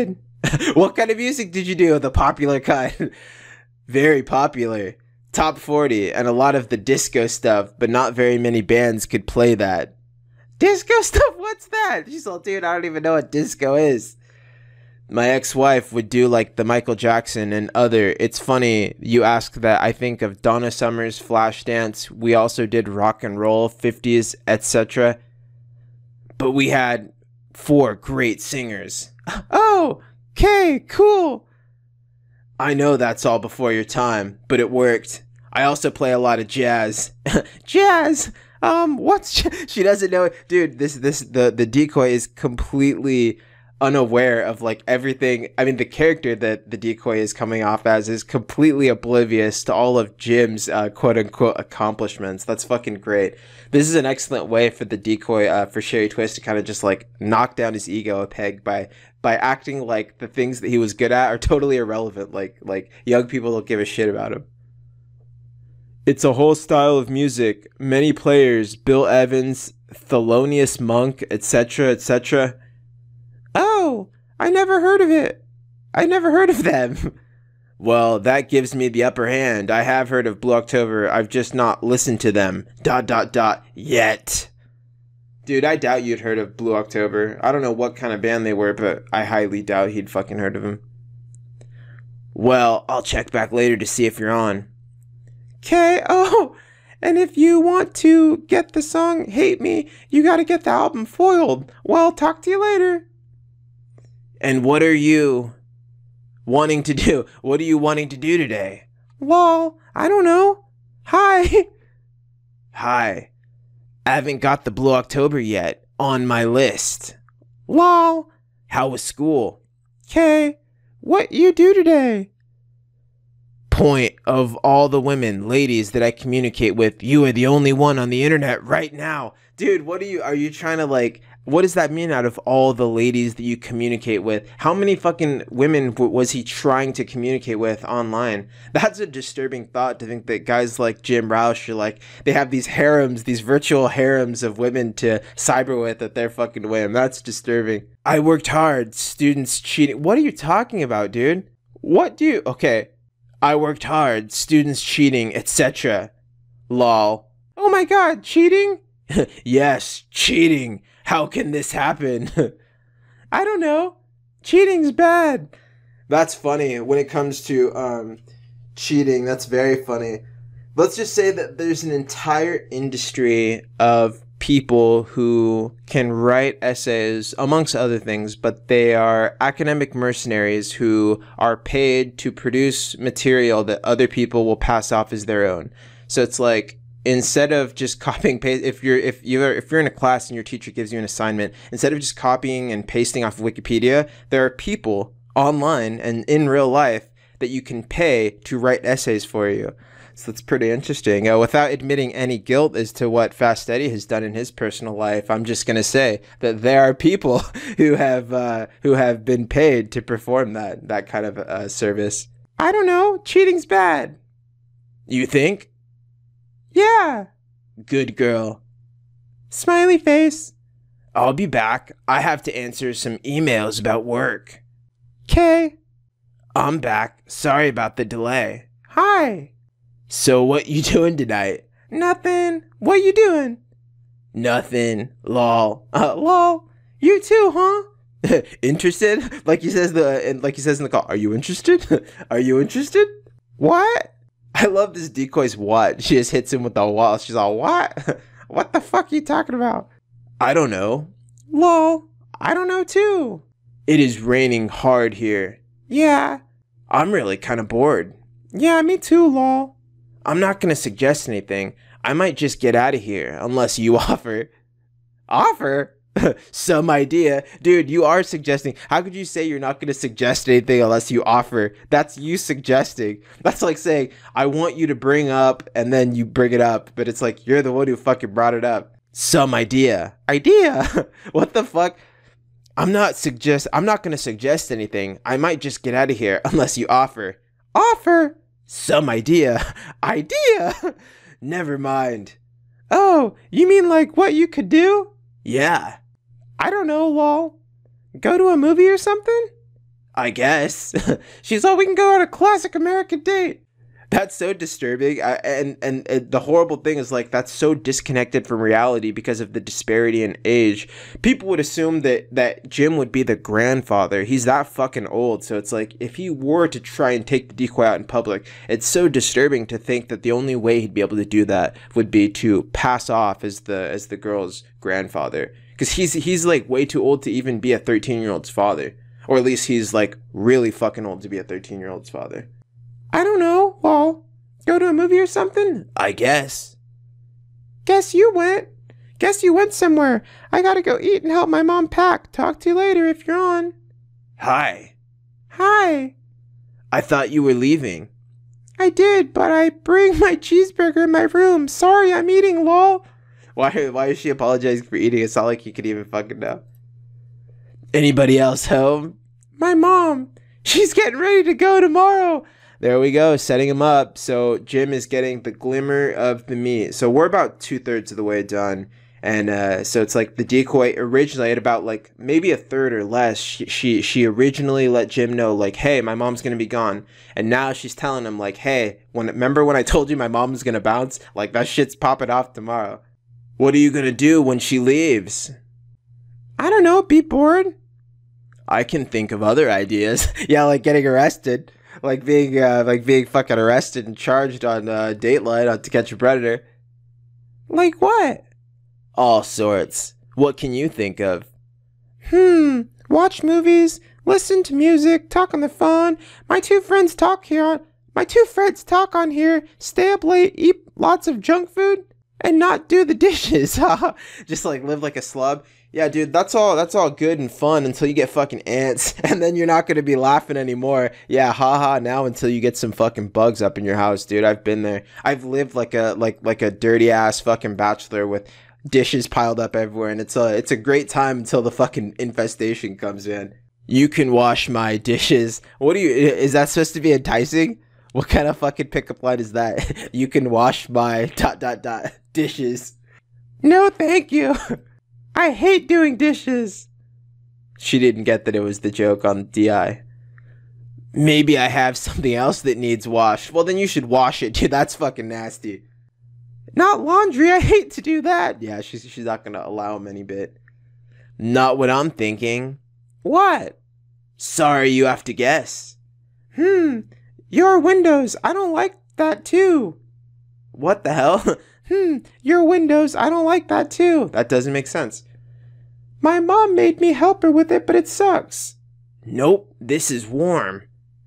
What kind of music did you do? The popular kind. Very popular. Top forty, and a lot of the disco stuff, but not very many bands could play that. Disco stuff? What's that? She's all, dude, I don't even know what disco is. My ex-wife would do like the Michael Jackson and other. It's funny you ask that. I think of Donna Summer's Flashdance. We also did rock and roll, fifties, et cetera. But we had four great singers. Oh, okay, cool. I know that's all before your time, but it worked. I also play a lot of jazz. Jazz? Um, what's... She doesn't know... Dude, this, this, the, the decoy is completely unaware of, like, everything. I mean, the character that the decoy is coming off as is completely oblivious to all of Jim's, uh, quote-unquote, accomplishments. That's fucking great. This is an excellent way for the decoy, uh, for Sherry Twist to kind of just, like, knock down his ego a peg by... by acting like the things that he was good at are totally irrelevant. Like, like young people don't give a shit about him. It's a whole style of music. Many players, Bill Evans, Thelonious Monk, et cetera, et cetera. Oh, I never heard of it. I never heard of them. Well, that gives me the upper hand. I have heard of Blue October. I've just not listened to them. Dot, dot, dot. Yet. Dude, I doubt you'd heard of Blue October. I don't know what kind of band they were, but I highly doubt he'd fucking heard of them. Well, I'll check back later to see if you're on. Okay, oh, and if you want to get the song Hate Me, you gotta get the album foiled. Well, talk to you later. And what are you wanting to do? What are you wanting to do today? Well, I don't know. Hi. Hi. I haven't got the Blue October yet on my list. Lol. How was school? Okay. What you do today? Point of all the women, ladies that I communicate with, you are the only one on the internet right now. Dude, what are you, are you trying to like, what does that mean out of all the ladies that you communicate with? How many fucking women w- was he trying to communicate with online? That's a disturbing thought to think that guys like Jim Rauch are like, they have these harems, these virtual harems of women to cyber with at their fucking whim. That's disturbing. I worked hard. Students cheating. What are you talking about, dude? What do you... Okay. I worked hard. Students cheating, et cetera. Lol. Oh my god, cheating? Yes, cheating. How can this happen? I don't know. Cheating's bad. That's funny when it comes to um, cheating. That's very funny. Let's just say that there's an entire industry of people who can write essays, amongst other things, but they are academic mercenaries who are paid to produce material that other people will pass off as their own. So it's like, instead of just copying paste, if you're if you're if you're in a class and your teacher gives you an assignment, instead of just copying and pasting off of Wikipedia, there are people online and in real life that you can pay to write essays for you. So that's pretty interesting. Uh, without admitting any guilt as to what Fast Eddie has done in his personal life, I'm just gonna say that there are people who have uh, who have been paid to perform that that kind of uh, service. I don't know. Cheating's bad. You think? Yeah. Good girl. Smiley face. I'll be back. I have to answer some emails about work. Okay. I'm back. Sorry about the delay. Hi. So what you doing tonight? Nothing. What you doing? Nothing. Lol. Uh, lol. You too, huh? Interested? Like he says the like he says in the call. Are you interested? Are you interested? What? I love this decoy's what. She just hits him with the wall. She's all, what? What the fuck are you talking about? I don't know. Lol. I don't know too. It is raining hard here. Yeah. I'm really kind of bored. Yeah, me too, lol. I'm not going to suggest anything. I might just get out of here unless you offer. Offer? Some idea. Dude, you are suggesting. How could you say you're not going to suggest anything unless you offer? That's you suggesting. That's like saying, I want you to bring up, and then you bring it up. But it's like, you're the one who fucking brought it up. Some idea. Idea? What the fuck? I'm not suggest. I'm not going to suggest anything. I might just get out of here unless you offer. Offer? Some idea. Idea? Never mind. Oh, you mean like what you could do? Yeah. I don't know, lol. Go to a movie or something? I guess. She's all, we can go on a classic American date. That's so disturbing. I, and, and and the horrible thing is, like, that's so disconnected from reality because of the disparity in age. People would assume that, that Jim would be the grandfather. He's that fucking old. So it's like, if he were to try and take the decoy out in public, it's so disturbing to think that the only way he'd be able to do that would be to pass off as the as the girl's grandfather. Because he's, he's, like, way too old to even be a thirteen-year-old's father. Or at least he's, like, really fucking old to be a thirteen-year-old's father. I don't know. Well, go to a movie or something? I guess. Guess you went. Guess you went somewhere. I gotta go eat and help my mom pack. Talk to you later if you're on. Hi. Hi. I thought you were leaving. I did, but I bring my cheeseburger in my room. Sorry, I'm eating, lol. Why, why is she apologizing for eating? It's not like you could even fucking know. Anybody else home? My mom. She's getting ready to go tomorrow. There we go, setting him up. So Jim is getting the glimmer of the meat. So we're about two-thirds of the way done. And uh, so it's like the decoy originally at about like maybe a third or less. She, she, she originally let Jim know like, hey, my mom's going to be gone. And now she's telling him like, hey, when remember when I told you my mom's going to bounce? Like that shit's popping off tomorrow. What are you going to do when she leaves? I don't know, be bored. I can think of other ideas. Yeah, like getting arrested. Like being, uh, like being fucking arrested and charged on uh, Dateline on To Catch a Predator. Like what? All sorts. What can you think of? Hmm. Watch movies, listen to music, talk on the phone. My two friends talk here. On, my two friends talk on here. Stay up late, eat lots of junk food, and not do the dishes. Just like live like a slub. Yeah, dude, that's all that's all good and fun until you get fucking ants, and then you're not going to be laughing anymore. Yeah, haha, now until you get some fucking bugs up in your house, dude. I've been there. I've lived like a like like a dirty ass fucking bachelor with dishes piled up everywhere, and it's a it's a great time until the fucking infestation comes in. You can wash my dishes. What do you is that supposed to be enticing? What kind of fucking pickup line is that? You can wash my dot dot dot dishes. No, thank you. I hate doing dishes. She didn't get that it was the joke on D I. Maybe I have something else that needs washed. Well, then you should wash it, dude. That's fucking nasty. Not laundry. I hate to do that. Yeah, she's, she's not going to allow him any bit. Not what I'm thinking. What? Sorry, you have to guess. Hmm. Your windows. I don't like that too. What the hell? Hmm, your windows, I don't like that too. That doesn't make sense. My mom made me help her with it, but it sucks. Nope, this is warm.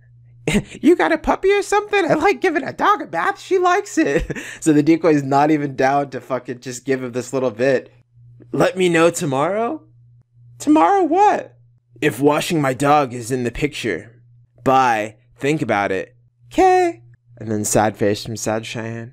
You got a puppy or something? I like giving a dog a bath. She likes it. So the decoy's not even down to fucking just give him this little bit. Let me know tomorrow? Tomorrow what? If washing my dog is in the picture. Bye. Think about it. Okay. And then sad face from Sad Cheyenne.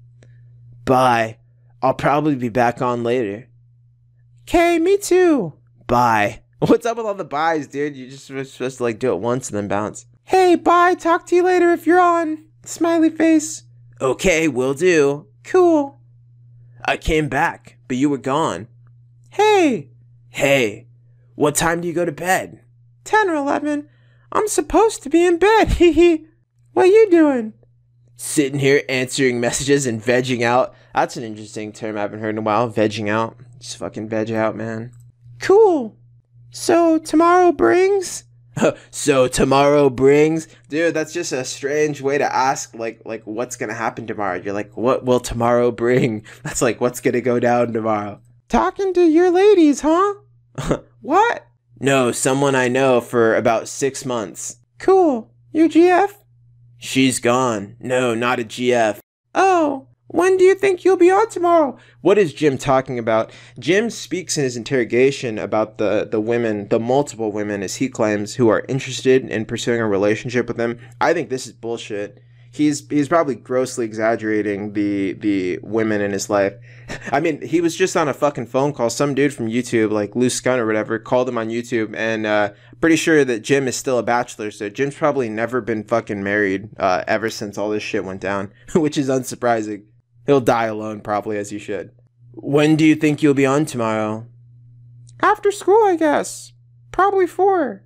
Bye. I'll probably be back on later. Okay, me too. Bye. What's up with all the byes, dude? You're just supposed to like do it once and then bounce. Hey, bye. Talk to you later if you're on. Smiley face. Okay, will do. Cool. I came back, but you were gone. Hey. Hey. What time do you go to bed? ten or eleven. I'm supposed to be in bed. Hehe. What you doing? Sitting here answering messages and vegging out. That's an interesting term I haven't heard in a while. Vegging out. Just fucking veg out, man. Cool. So tomorrow brings? So tomorrow brings? Dude, that's just a strange way to ask, like, like what's gonna happen tomorrow? You're like, what will tomorrow bring? That's like, what's gonna go down tomorrow? Talking to your ladies, huh? What? No, someone I know for about six months. Cool. Your G F? She's gone. No, not a G F. Oh, when do you think you'll be on tomorrow? What is Jim talking about? Jim speaks in his interrogation about the, the women, the multiple women, as he claims, who are interested in pursuing a relationship with him. I think this is bullshit. He's he's probably grossly exaggerating the the women in his life. I mean, he was just on a fucking phone call. Some dude from YouTube, like Loose Gun or whatever, called him on YouTube, and uh, pretty sure that Jim is still a bachelor. So Jim's probably never been fucking married uh, ever since all this shit went down, which is unsurprising. He'll die alone, probably, as he should. When do you think you'll be on tomorrow? After school, I guess. Probably four.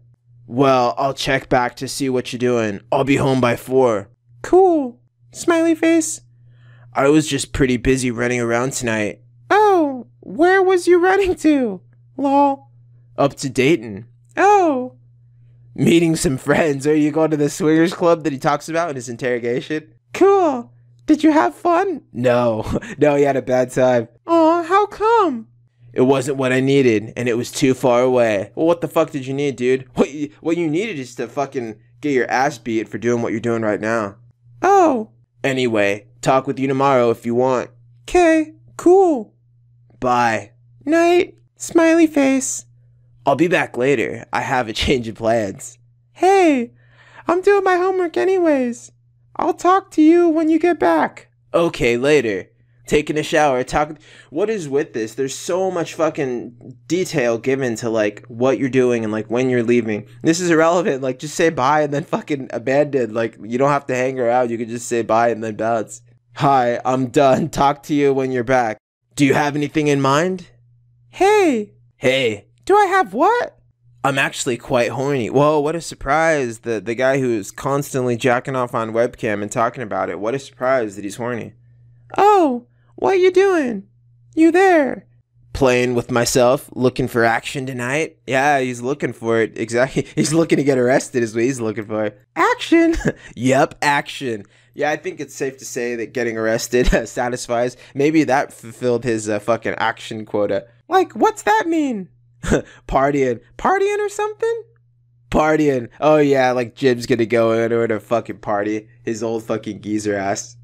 Well, I'll check back to see what you're doing. I'll be home by four. Cool. Smiley face. I was just pretty busy running around tonight. Oh, where was you running to? Lol. Up to Dayton. Oh. Meeting some friends. Are you going to the swingers club that he talks about in his interrogation? Cool. Did you have fun? No. No, he had a bad time. Aw, how come? It wasn't what I needed, and it was too far away. Well, what the fuck did you need, dude? What you, what you needed is to fucking get your ass beat for doing what you're doing right now. Oh. Anyway, talk with you tomorrow if you want. Okay, cool. Bye. Night. Smiley face. I'll be back later. I have a change of plans. Hey, I'm doing my homework anyways. I'll talk to you when you get back. Okay, later. Taking a shower, talk. What is with this? There's so much fucking detail given to like what you're doing and like when you're leaving. This is irrelevant. Like just say bye and then fucking abandon. Like you don't have to hang around. You can just say bye and then bounce. Hi, I'm done. Talk to you when you're back. Do you have anything in mind? Hey. Hey. Do I have what? I'm actually quite horny. Whoa, what a surprise. The the guy who's constantly jacking off on webcam and talking about it. What a surprise that he's horny. Oh, what you doing? You there? Playing with myself, looking for action tonight. Yeah, he's looking for it. Exactly. He's looking to get arrested is what he's looking for. Action? Yep, action. Yeah, I think it's safe to say that getting arrested satisfies. Maybe that fulfilled his uh, fucking action quota. Like, what's that mean? Partying. Partying or something? Partying. Oh yeah, like Jim's gonna go into a fucking party. His old fucking geezer ass.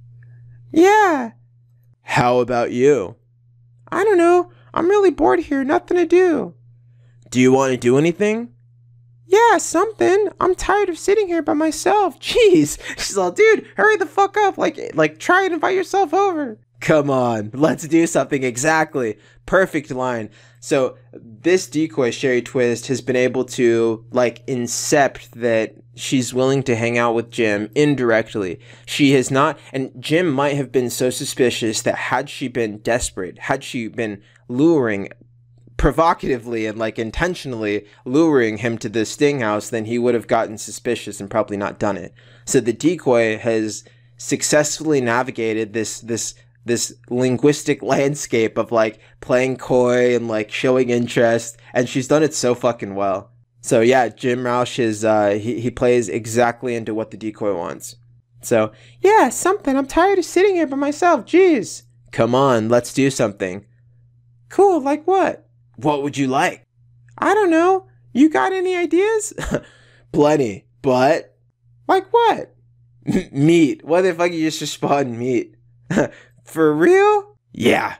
Yeah. How about you? I don't know. I'm really bored here. Nothing to do. Do you want to do anything? Yeah, something. I'm tired of sitting here by myself. Jeez. She's all, dude, hurry the fuck up. Like, like, try and invite yourself over. Come on. Let's do something. Exactly. Perfect line. So this decoy, Sherry Twist, has been able to, like, incept that she's willing to hang out with Jim indirectly. She has not, and Jim might have been so suspicious that had she been desperate, had she been luring, provocatively and, like, intentionally luring him to the sting house, then he would have gotten suspicious and probably not done it. So the decoy has successfully navigated this, this, this linguistic landscape of like playing coy and like showing interest, and she's done it so fucking well. So yeah, Jim Rauch is uh he, he plays exactly into what the decoy wants. So yeah, something. I'm tired of sitting here by myself. Jeez. Come on, let's do something. Cool, like what? What would you like? I don't know. You got any ideas? Plenty, but like what? Meat. What if I could just respond meat? For real? Yeah.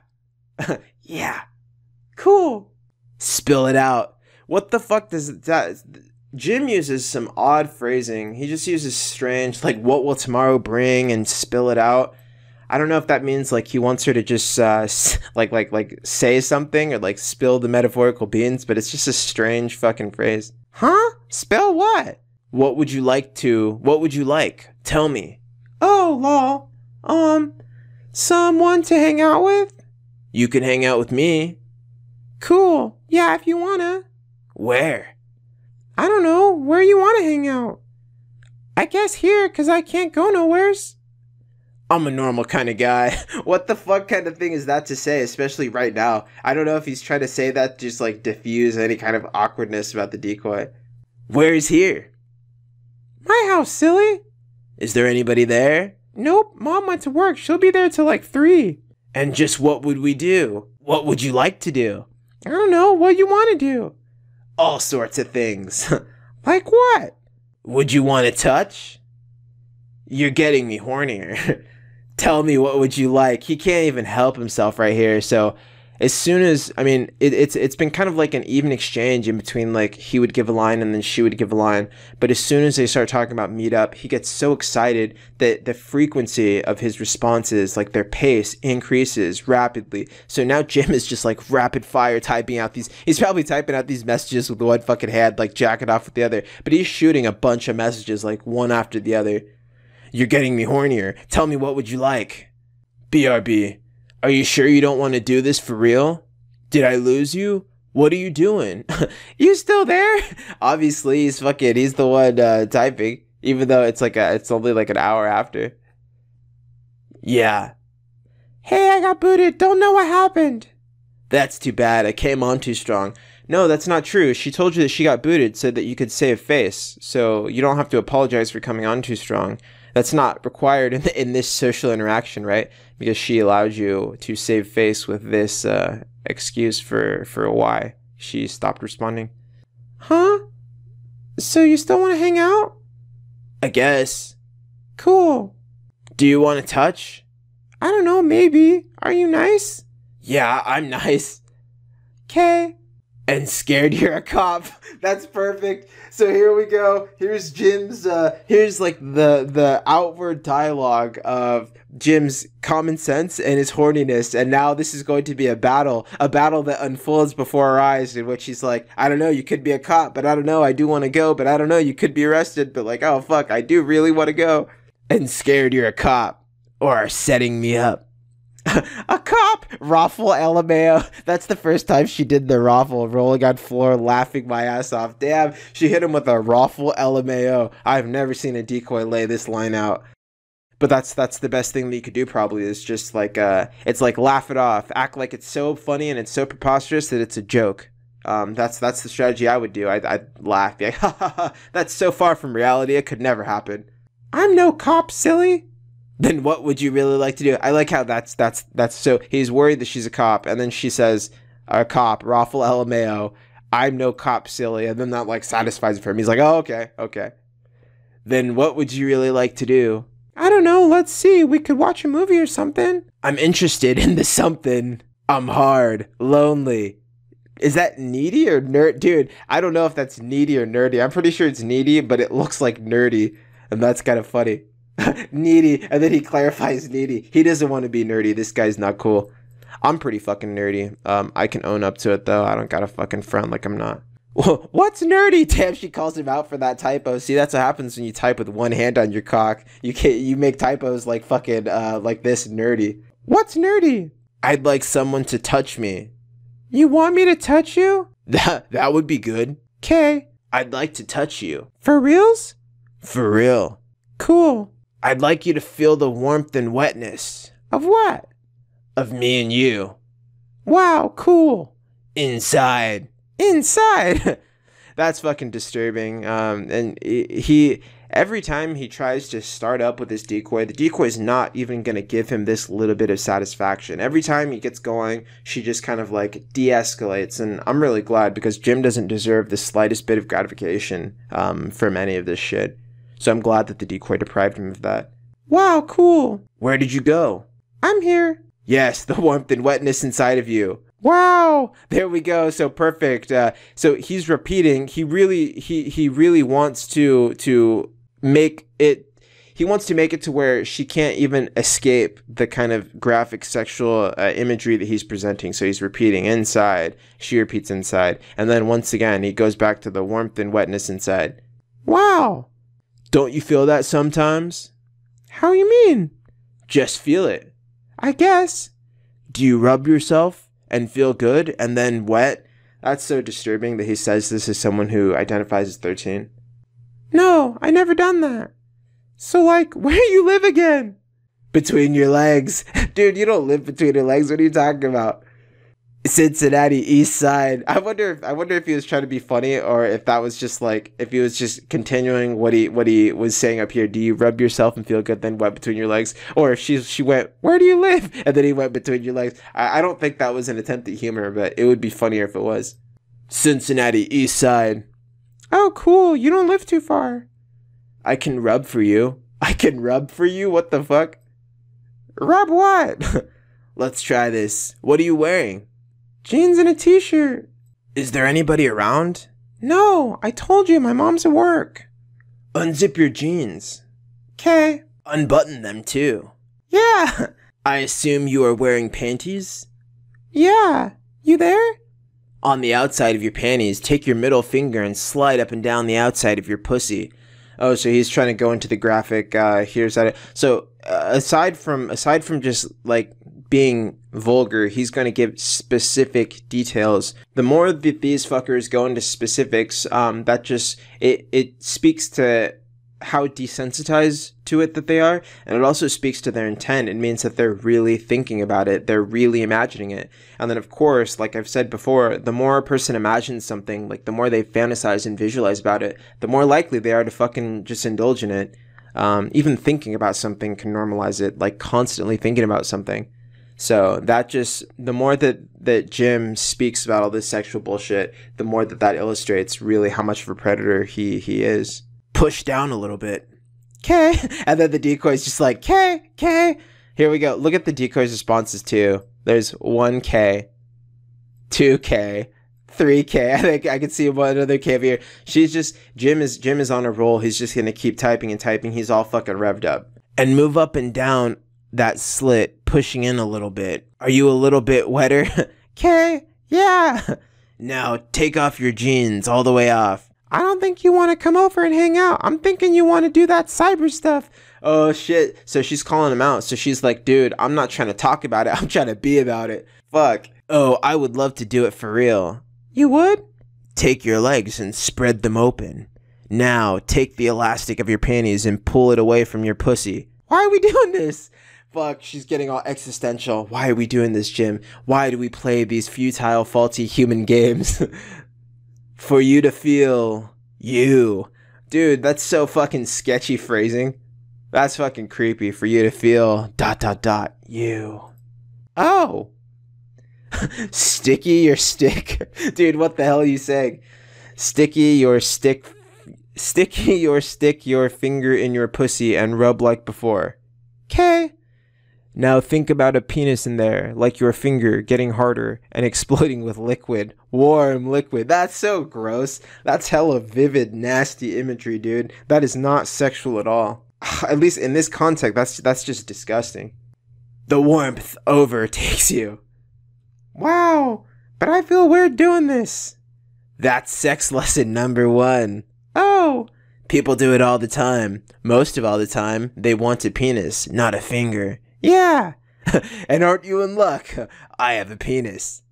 Yeah. Cool. Spill it out. What the fuck does that... Jim uses some odd phrasing. He just uses strange, like, what will tomorrow bring and spill it out. I don't know if that means, like, he wants her to just, uh, like, like, like, say something or, like, spill the metaphorical beans, but it's just a strange fucking phrase. Huh? Spill what? What would you like to... What would you like? Tell me. Oh, lol. Um... Someone to hang out with? You can hang out with me. Cool. Yeah, if you wanna. Where? I don't know. Where you wanna hang out? I guess here, cause I can't go nowheres. I'm a normal kind of guy. What the fuck kind of thing is that to say, especially right now? I don't know if he's trying to say that to just like diffuse any kind of awkwardness about the decoy. Where's here? My house, silly. Is there anybody there? Nope, Mom went to work. She'll be there till like three. And just what would we do? What would you like to do? I don't know. What you want to do? All sorts of things. Like what? Would you want to touch? You're getting me hornier. Tell me, what would you like? He can't even help himself right here. So as soon as, I mean, it, it's it's been kind of like an even exchange in between, like, he would give a line and then she would give a line. But as soon as they start talking about meet up, he gets so excited that the frequency of his responses, like their pace, increases rapidly. So now Jim is just like rapid fire typing out these, he's probably typing out these messages with one fucking hand, like jacking off with the other. But he's shooting a bunch of messages, like one after the other. You're getting me hornier. Tell me, what would you like? B R B. Are you sure you don't want to do this for real? Did I lose you? What are you doing? You still there? Obviously, he's fucking, he's the one uh, typing, even though it's like a, it's only like an hour after. Yeah. Hey, I got booted. Don't know what happened. That's too bad. I came on too strong. No, that's not true. She told you that she got booted, said that you could save face. So you don't have to apologize for coming on too strong. That's not required in, the, in this social interaction, right? Because she allowed you to save face with this uh, excuse for, for why she stopped responding. Huh? So you still want to hang out? I guess. Cool. Do you want to touch? I don't know, maybe. Are you nice? Yeah, I'm nice. Okay. And scared you're a cop. That's perfect. So here we go. Here's Jim's, uh, here's like the, the outward dialogue of Jim's common sense and his horniness. And now this is going to be a battle, a battle that unfolds before our eyes, in which he's like, I don't know, you could be a cop, but I don't know, I do want to go, but I don't know, you could be arrested, but like, oh fuck, I do really want to go. And scared you're a cop, or are setting me up. A cop! Raffle L M A O. That's the first time she did the raffle, rolling on floor, laughing my ass off. Damn, she hit him with a raffle L M A O. I've never seen a decoy lay this line out. But that's that's the best thing that you could do, probably, is just like, uh, it's like laugh it off. Act like it's so funny and it's so preposterous that it's a joke. Um, that's that's the strategy I would do. I'd, I'd laugh. Be like, ha ha ha, that's so far from reality, it could never happen. I'm no cop, silly. Then what would you really like to do? I like how that's that's that's so he's worried that she's a cop, and then she says, a cop, raffle L M A O, I'm no cop, silly, and then that like satisfies him. He's like, oh, okay, okay. Then what would you really like to do? I don't know, let's see, we could watch a movie or something. I'm interested in the something. I'm hard, lonely. Is that needy or nerd? Dude, I don't know if that's needy or nerdy. I'm pretty sure it's needy, but it looks like nerdy, and that's kind of funny. Needy, and then he clarifies needy. He doesn't want to be nerdy. This guy's not cool. I'm pretty fucking nerdy. Um, I can own up to it though. I don't gotta fucking front like I'm not. What's nerdy? Damn, she calls him out for that typo. See, that's what happens when you type with one hand on your cock. You can't. You make typos like fucking uh like this nerdy. What's nerdy? I'd like someone to touch me. You want me to touch you? That that would be good. Okay. I'd like to touch you. For reals? For real. Cool. I'd like you to feel the warmth and wetness. Of what? Of me and you. Wow, cool. Inside. Inside. That's fucking disturbing. Um, and he, every time he tries to start up with this decoy, the decoy is not even going to give him this little bit of satisfaction. Every time he gets going, she just kind of like de-escalates. And I'm really glad, because Jim doesn't deserve the slightest bit of gratification um, from any of this shit. So I'm glad that the decoy deprived him of that. Wow, cool. Where did you go? I'm here. Yes, the warmth and wetness inside of you. Wow. There we go. So perfect. Uh, so he's repeating. He really, he he really wants to to make it. He wants to make it to where she can't even escape the kind of graphic sexual uh, imagery that he's presenting. So he's repeating inside. She repeats inside, and then once again he goes back to the warmth and wetness inside. Wow. Don't you feel that sometimes? How you mean? Just feel it. I guess. Do you rub yourself and feel good and then wet? That's so disturbing that he says this as someone who identifies as thirteen. No, I never done that. So like, where do you live again? Between your legs. Dude, you don't live between your legs. What are you talking about? Cincinnati East Side. I wonder if I wonder if he was trying to be funny, or if that was just like, if he was just continuing what he what he was saying up here. Do you rub yourself and feel good, then wet between your legs? Or if she she went, where do you live? And then he went between your legs. I, I don't think that was an attempt at humor, but it would be funnier if it was. Cincinnati East Side. Oh, cool. You don't live too far. I can rub for you. I can rub for you? What the fuck? Rub what? Let's try this. What are you wearing? Jeans and a t-shirt. Is there anybody around? No, I told you my mom's at work. Unzip your jeans. Okay. Unbutton them too. Yeah. I assume you are wearing panties? Yeah. You there? On the outside of your panties, take your middle finger and slide up and down the outside of your pussy. Oh, so he's trying to go into the graphic. Uh, here's that. So uh, aside from aside from just like being vulgar, he's going to give specific details. The more that these fuckers go into specifics, um, that just, it, it speaks to how desensitized to it that they are, and it also speaks to their intent. It means that they're really thinking about it, they're really imagining it. And then of course, like I've said before, the more a person imagines something, like the more they fantasize and visualize about it, the more likely they are to fucking just indulge in it. Um, even thinking about something can normalize it, like constantly thinking about something. So that just, the more that, that Jim speaks about all this sexual bullshit, the more that that illustrates really how much of a predator he, he is. Push down a little bit. K. And then the decoy's just like, K, K. Here we go. Look at the decoy's responses too. There's one K, two K, three K. I think I can see one other K over here. She's just, Jim is, Jim is on a roll. He's just going to keep typing and typing. He's all fucking revved up. And move up and down that slit, pushing in a little bit. Are you a little bit wetter? K, yeah. Now take off your jeans all the way off. I don't think you want to come over and hang out. I'm thinking you want to do that cyber stuff. Oh, shit. So she's calling him out. So she's like, dude, I'm not trying to talk about it. I'm trying to be about it. Fuck. Oh, I would love to do it for real. You would? Take your legs and spread them open. Now, take the elastic of your panties and pull it away from your pussy. Why are we doing this? Fuck, she's getting all existential. Why are we doing this, Jim? Why do we play these futile, faulty human games? For you to feel you. Dude, that's so fucking sketchy phrasing. That's fucking creepy. For you to feel dot dot dot you. Oh. Sticky your stick. Dude, what the hell are you saying? Sticky your stick. Sticky your stick your finger in your pussy and rub like before. Okay. Now think about a penis in there, like your finger getting harder and exploding with liquid. Warm liquid. That's so gross. That's hella vivid, nasty imagery, dude. That is not sexual at all. At least in this context, that's that's just disgusting. The warmth overtakes you. Wow, but I feel weird doing this. That's sex lesson number one. Oh, people do it all the time. Most of all the time, they want a penis, not a finger. Yeah. And aren't you in luck? I have a penis.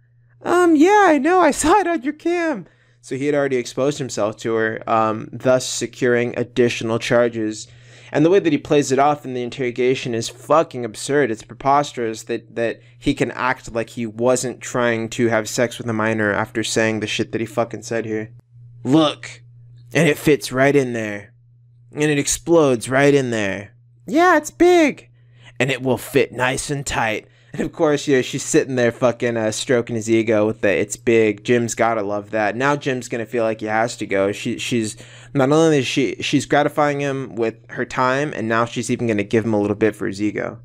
Um, yeah, I know. I saw it on your cam. So he had already exposed himself to her, um, thus securing additional charges. And the way that he plays it off in the interrogation is fucking absurd. It's preposterous that, that he can act like he wasn't trying to have sex with a minor after saying the shit that he fucking said here. Look. And it fits right in there. And it explodes right in there. Yeah, it's big. And it will fit nice and tight. And of course, you know, she's sitting there fucking uh, stroking his ego with the it's big. Jim's gotta love that. Now Jim's gonna feel like he has to go. She she's not only is she she's gratifying him with her time, and now she's even gonna give him a little bit for his ego.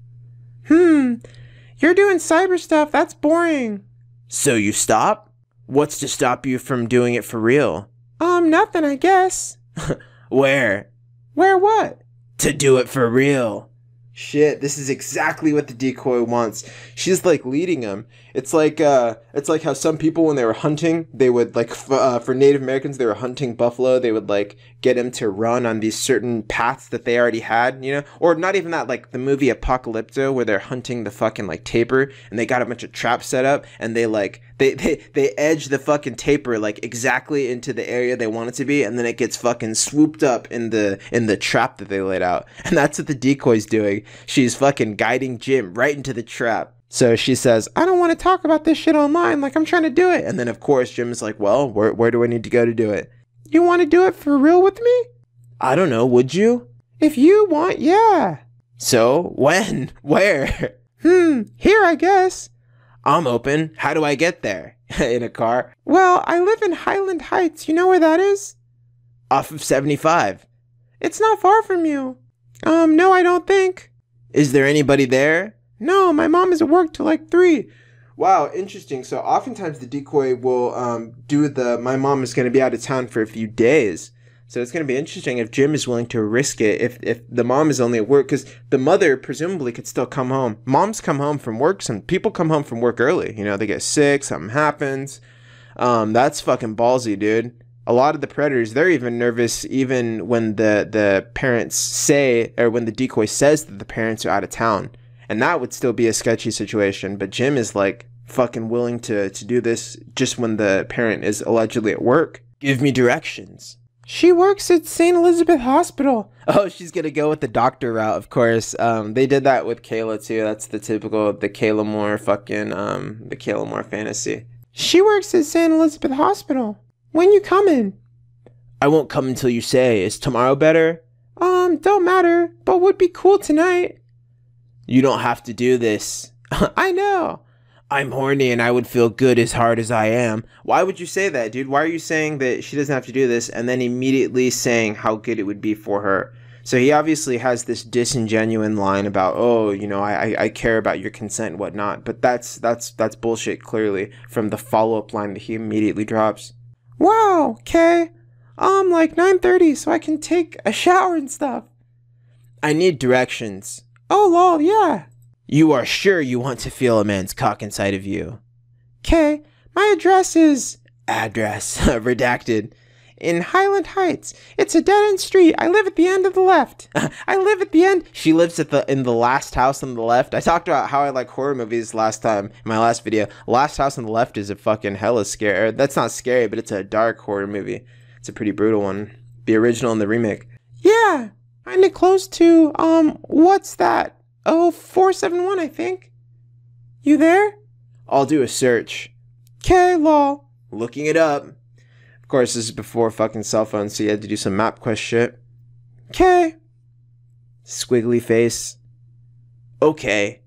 Hmm, you're doing cyber stuff. That's boring. So you stop? What's to stop you from doing it for real? Um, nothing, I guess. Where? Where what? To do it for real. Shit, this is exactly what the decoy wants. She's like leading him. It's like uh, it's like how some people when they were hunting, they would like f- uh, for Native Americans, they were hunting buffalo. They would like get him to run on these certain paths that they already had, you know, or not even that. Like the movie Apocalypto, where they're hunting the fucking like tapir, and they got a bunch of traps set up, and they like they they they edge the fucking tapir like exactly into the area they want it to be, and then it gets fucking swooped up in the in the trap that they laid out, and that's what the decoy's doing. She's fucking guiding Jim right into the trap. So she says, I don't want to talk about this shit online, like I'm trying to do it. And then of course Jim is like, well, where, where do I need to go to do it? You want to do it for real with me? I don't know, would you? If you want, yeah. So, when? Where? Hmm, here I guess. I'm open. How do I get there? In a car? Well, I live in Highland Heights. You know where that is? Off of seventy-five. It's not far from you. Um, no, I don't think. Is there anybody there? No, my mom is at work till like three. Wow, interesting. So oftentimes the decoy will um, do the, my mom is going to be out of town for a few days. So it's going to be interesting if Jim is willing to risk it, if if the mom is only at work, because the mother presumably could still come home. Moms come home from work. Some people come home from work early. You know, they get sick, something happens. Um, that's fucking ballsy, dude. A lot of the predators, they're even nervous even when the, the parents say, or when the decoy says that the parents are out of town. And that would still be a sketchy situation. But Jim is like fucking willing to, to do this just when the parent is allegedly at work. Give me directions. She works at Saint Elizabeth Hospital. Oh, she's gonna go with the doctor route, of course. Um, they did that with Kayla too. That's the typical, the Kayla Moore fucking, um, the Kayla Moore fantasy. She works at Saint Elizabeth Hospital. When you coming? I won't come until you say. Is tomorrow better? Um, don't matter, but would be cool tonight. You don't have to do this. I know. I'm horny and I would feel good as hard as I am. Why would you say that, dude? Why are you saying that she doesn't have to do this and then immediately saying how good it would be for her? So he obviously has this disingenuous line about, oh, you know, I, I care about your consent and whatnot. But that's that's that's bullshit, clearly, from the follow-up line that he immediately drops. Wow, okay. Um, like nine thirty so I can take a shower and stuff. I need directions. Oh, lol, yeah. You are sure you want to feel a man's cock inside of you? Okay, my address is... Address. Redacted. In Highland Heights. It's a dead-end street. I live at the end of the left. I live at the end... She lives at the in the last house on the left. I talked about how I like horror movies last time, in my last video. Last house on the left is a fucking hella scary... That's not scary, but it's a dark horror movie. It's a pretty brutal one. The original and the remake. Yeah, kinda close to, um, what's that? Oh, four seven one, I think. You there? I'll do a search. Okay, lol. Looking it up. Of course, this is before fucking cell phones, so you had to do some MapQuest shit. Okay. Squiggly face. Okay.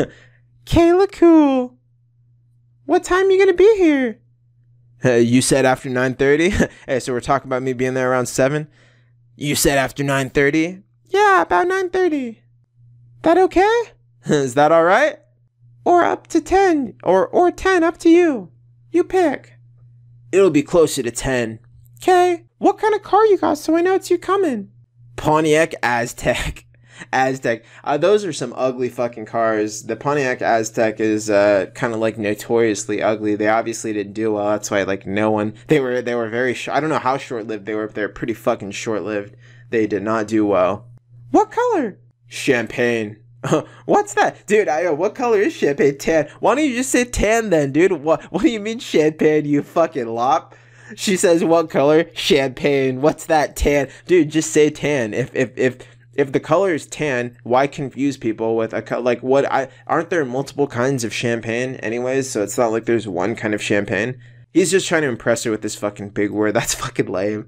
Kayla cool. What time you gonna be here? Uh, you said after nine thirty? Hey, so we're talking about me being there around seven? You said after nine thirty? Yeah, about nine thirty. That okay? Is that alright? Or up to ten. Or or ten, up to you. You pick. It'll be closer to ten. Okay. What kind of car you got so I know it's you coming? Pontiac Aztec. Aztec. Uh, those are some ugly fucking cars. The Pontiac Aztec is uh, kind of like notoriously ugly. They obviously didn't do well. That's why like no one. They were they were very. Sh- I don't know how short lived they were. But they were pretty fucking short lived. They did not do well. What color? Champagne. What's that? Dude, I know. What color is champagne? Tan. Why don't you just say tan then, dude? What What do you mean champagne, you fucking lop? She says what color? Champagne. What's that? Tan. Dude, just say tan. If if if if the color is tan, why confuse people with a co- like what I aren't there multiple kinds of champagne anyways, so it's not like there's one kind of champagne. He's just trying to impress her with this fucking big word. That's fucking lame.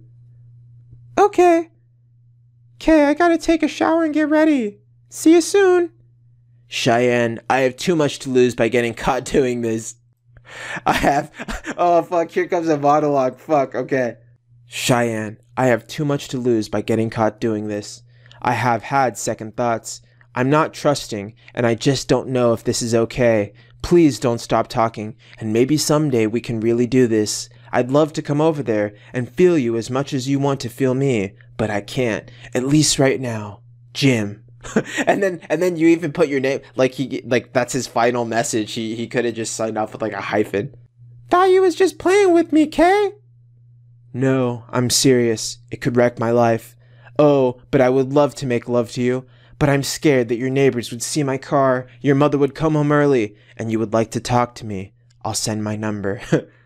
Okay. Okay, I gotta take a shower and get ready. See you soon. Cheyenne, I have too much to lose by getting caught doing this. I have... Oh, fuck, here comes a monologue. Fuck, okay. Cheyenne, I have too much to lose by getting caught doing this. I have had second thoughts. I'm not trusting, and I just don't know if this is okay. Please don't stop talking, and maybe someday we can really do this. I'd love to come over there and feel you as much as you want to feel me, but I can't, at least right now. Jim. and then and then you even put your name like he like that's his final message. He he could have just signed off with like a hyphen. Thought you was just playing with me, Kay? No, I'm serious. It could wreck my life. Oh, but I would love to make love to you. But I'm scared that your neighbors would see my car, your mother would come home early, and you would like to talk to me. I'll send my number.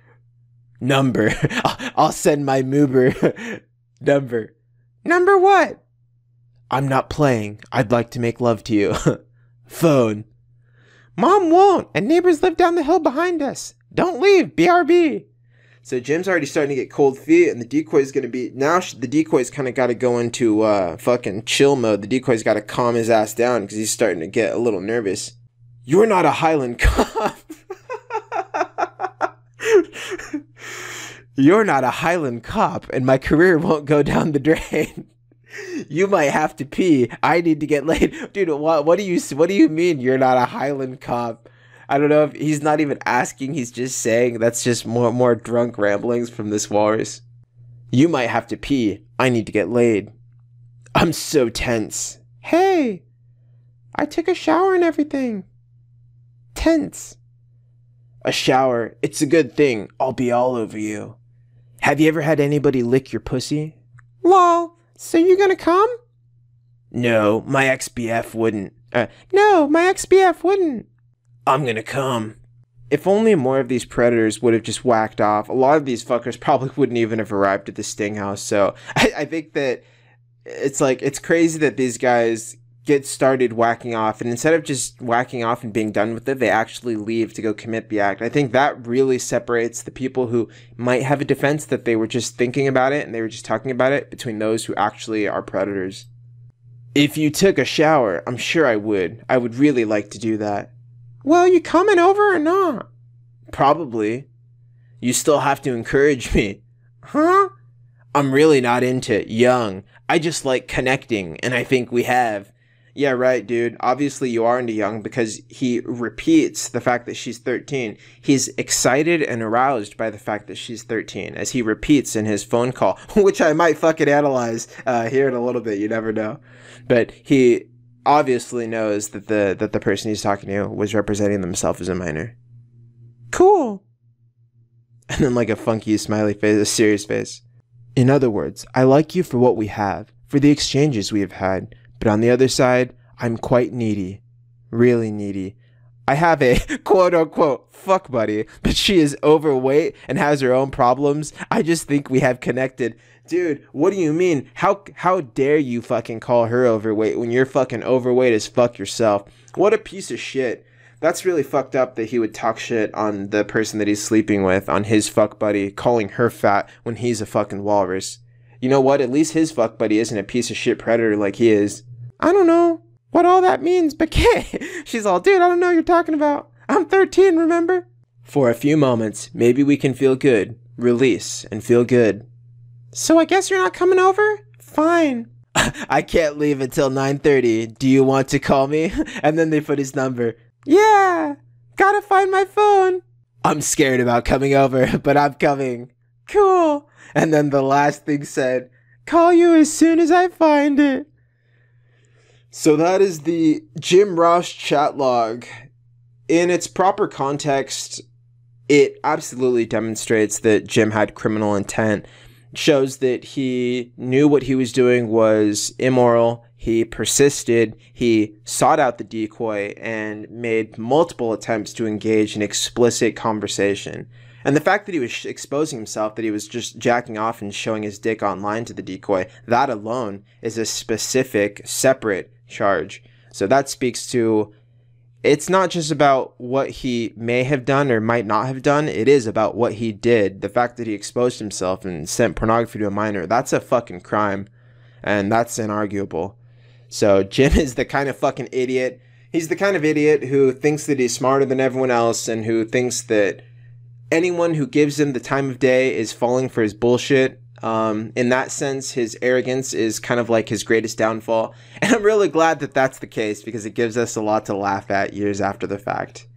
Number. I'll send my moober. Number. Number what? I'm not playing. I'd like to make love to you. Phone. Mom won't, and neighbors live down the hill behind us. Don't leave. B R B. So Jim's already starting to get cold feet, and the decoy's going to be... Now the decoy's kind of got to go into uh, fucking chill mode. The decoy's got to calm his ass down because he's starting to get a little nervous. You're not a Highland cop. You're not a Highland cop, and my career won't go down the drain. You might have to pee. I need to get laid. Dude, what, what do you what do you mean you're not a Highland cop? I don't know if he's not even asking, he's just saying. That's just more more drunk ramblings from this walrus. You might have to pee. I need to get laid. I'm so tense. Hey, I took a shower and everything. Tense. A shower. It's a good thing. I'll be all over you. Have you ever had anybody lick your pussy? Lol. So you gonna come? No, my ex-B F wouldn't. Uh, no, my ex B F wouldn't. I'm gonna come. If only more of these predators would have just whacked off, a lot of these fuckers probably wouldn't even have arrived at the sting house. So I, I think that it's like, it's crazy that these guys get started whacking off, and instead of just whacking off and being done with it, they actually leave to go commit the act. I think that really separates the people who might have a defense that they were just thinking about it and they were just talking about it between those who actually are predators. If you took a shower, I'm sure I would. I would really like to do that. Well, you coming over or not? Probably. You still have to encourage me. Huh? I'm really not into young. I just like connecting, and I think we have. Yeah, right, dude. Obviously, you are into young because he repeats the fact that she's thirteen. He's excited and aroused by the fact that she's thirteen, as he repeats in his phone call, which I might fucking analyze uh, here in a little bit. You never know. But he obviously knows that the that the person he's talking to was representing themselves as a minor. Cool. And then like a funky smiley face, a serious face. In other words, I like you for what we have, for the exchanges we have had, but on the other side, I'm quite needy. Really needy. I have a quote-unquote fuck buddy, but she is overweight and has her own problems. I just think we have connected. Dude, what do you mean? How how dare you fucking call her overweight when you're fucking overweight as fuck yourself? What a piece of shit. That's really fucked up that he would talk shit on the person that he's sleeping with, on his fuck buddy, calling her fat when he's a fucking walrus. You know what? At least his fuck buddy isn't a piece of shit predator like he is. I don't know what all that means, but Kay, she's all, dude, I don't know what you're talking about. I'm thirteen, remember? For a few moments, maybe we can feel good, release, and feel good. So I guess you're not coming over? Fine. I can't leave until nine thirty. Do you want to call me? And then they put his number. Yeah, gotta find my phone. I'm scared about coming over, but I'm coming. Cool. And then the last thing said, call you as soon as I find it. So that is the Jim Rauch chat log. In its proper context, it absolutely demonstrates that Jim had criminal intent. It shows that he knew what he was doing was immoral. He persisted, he sought out the decoy, and made multiple attempts to engage in explicit conversation. And the fact that he was exposing himself, that he was just jacking off and showing his dick online to the decoy, that alone is a specific, separate charge. So that speaks to, it's not just about what he may have done or might not have done, it is about what he did. The fact that he exposed himself and sent pornography to a minor, that's a fucking crime. And that's inarguable. So Jim is the kind of fucking idiot. He's the kind of idiot who thinks that he's smarter than everyone else and who thinks that anyone who gives him the time of day is falling for his bullshit. Um, in that sense, his arrogance is kind of like his greatest downfall. And I'm really glad that that's the case because it gives us a lot to laugh at years after the fact.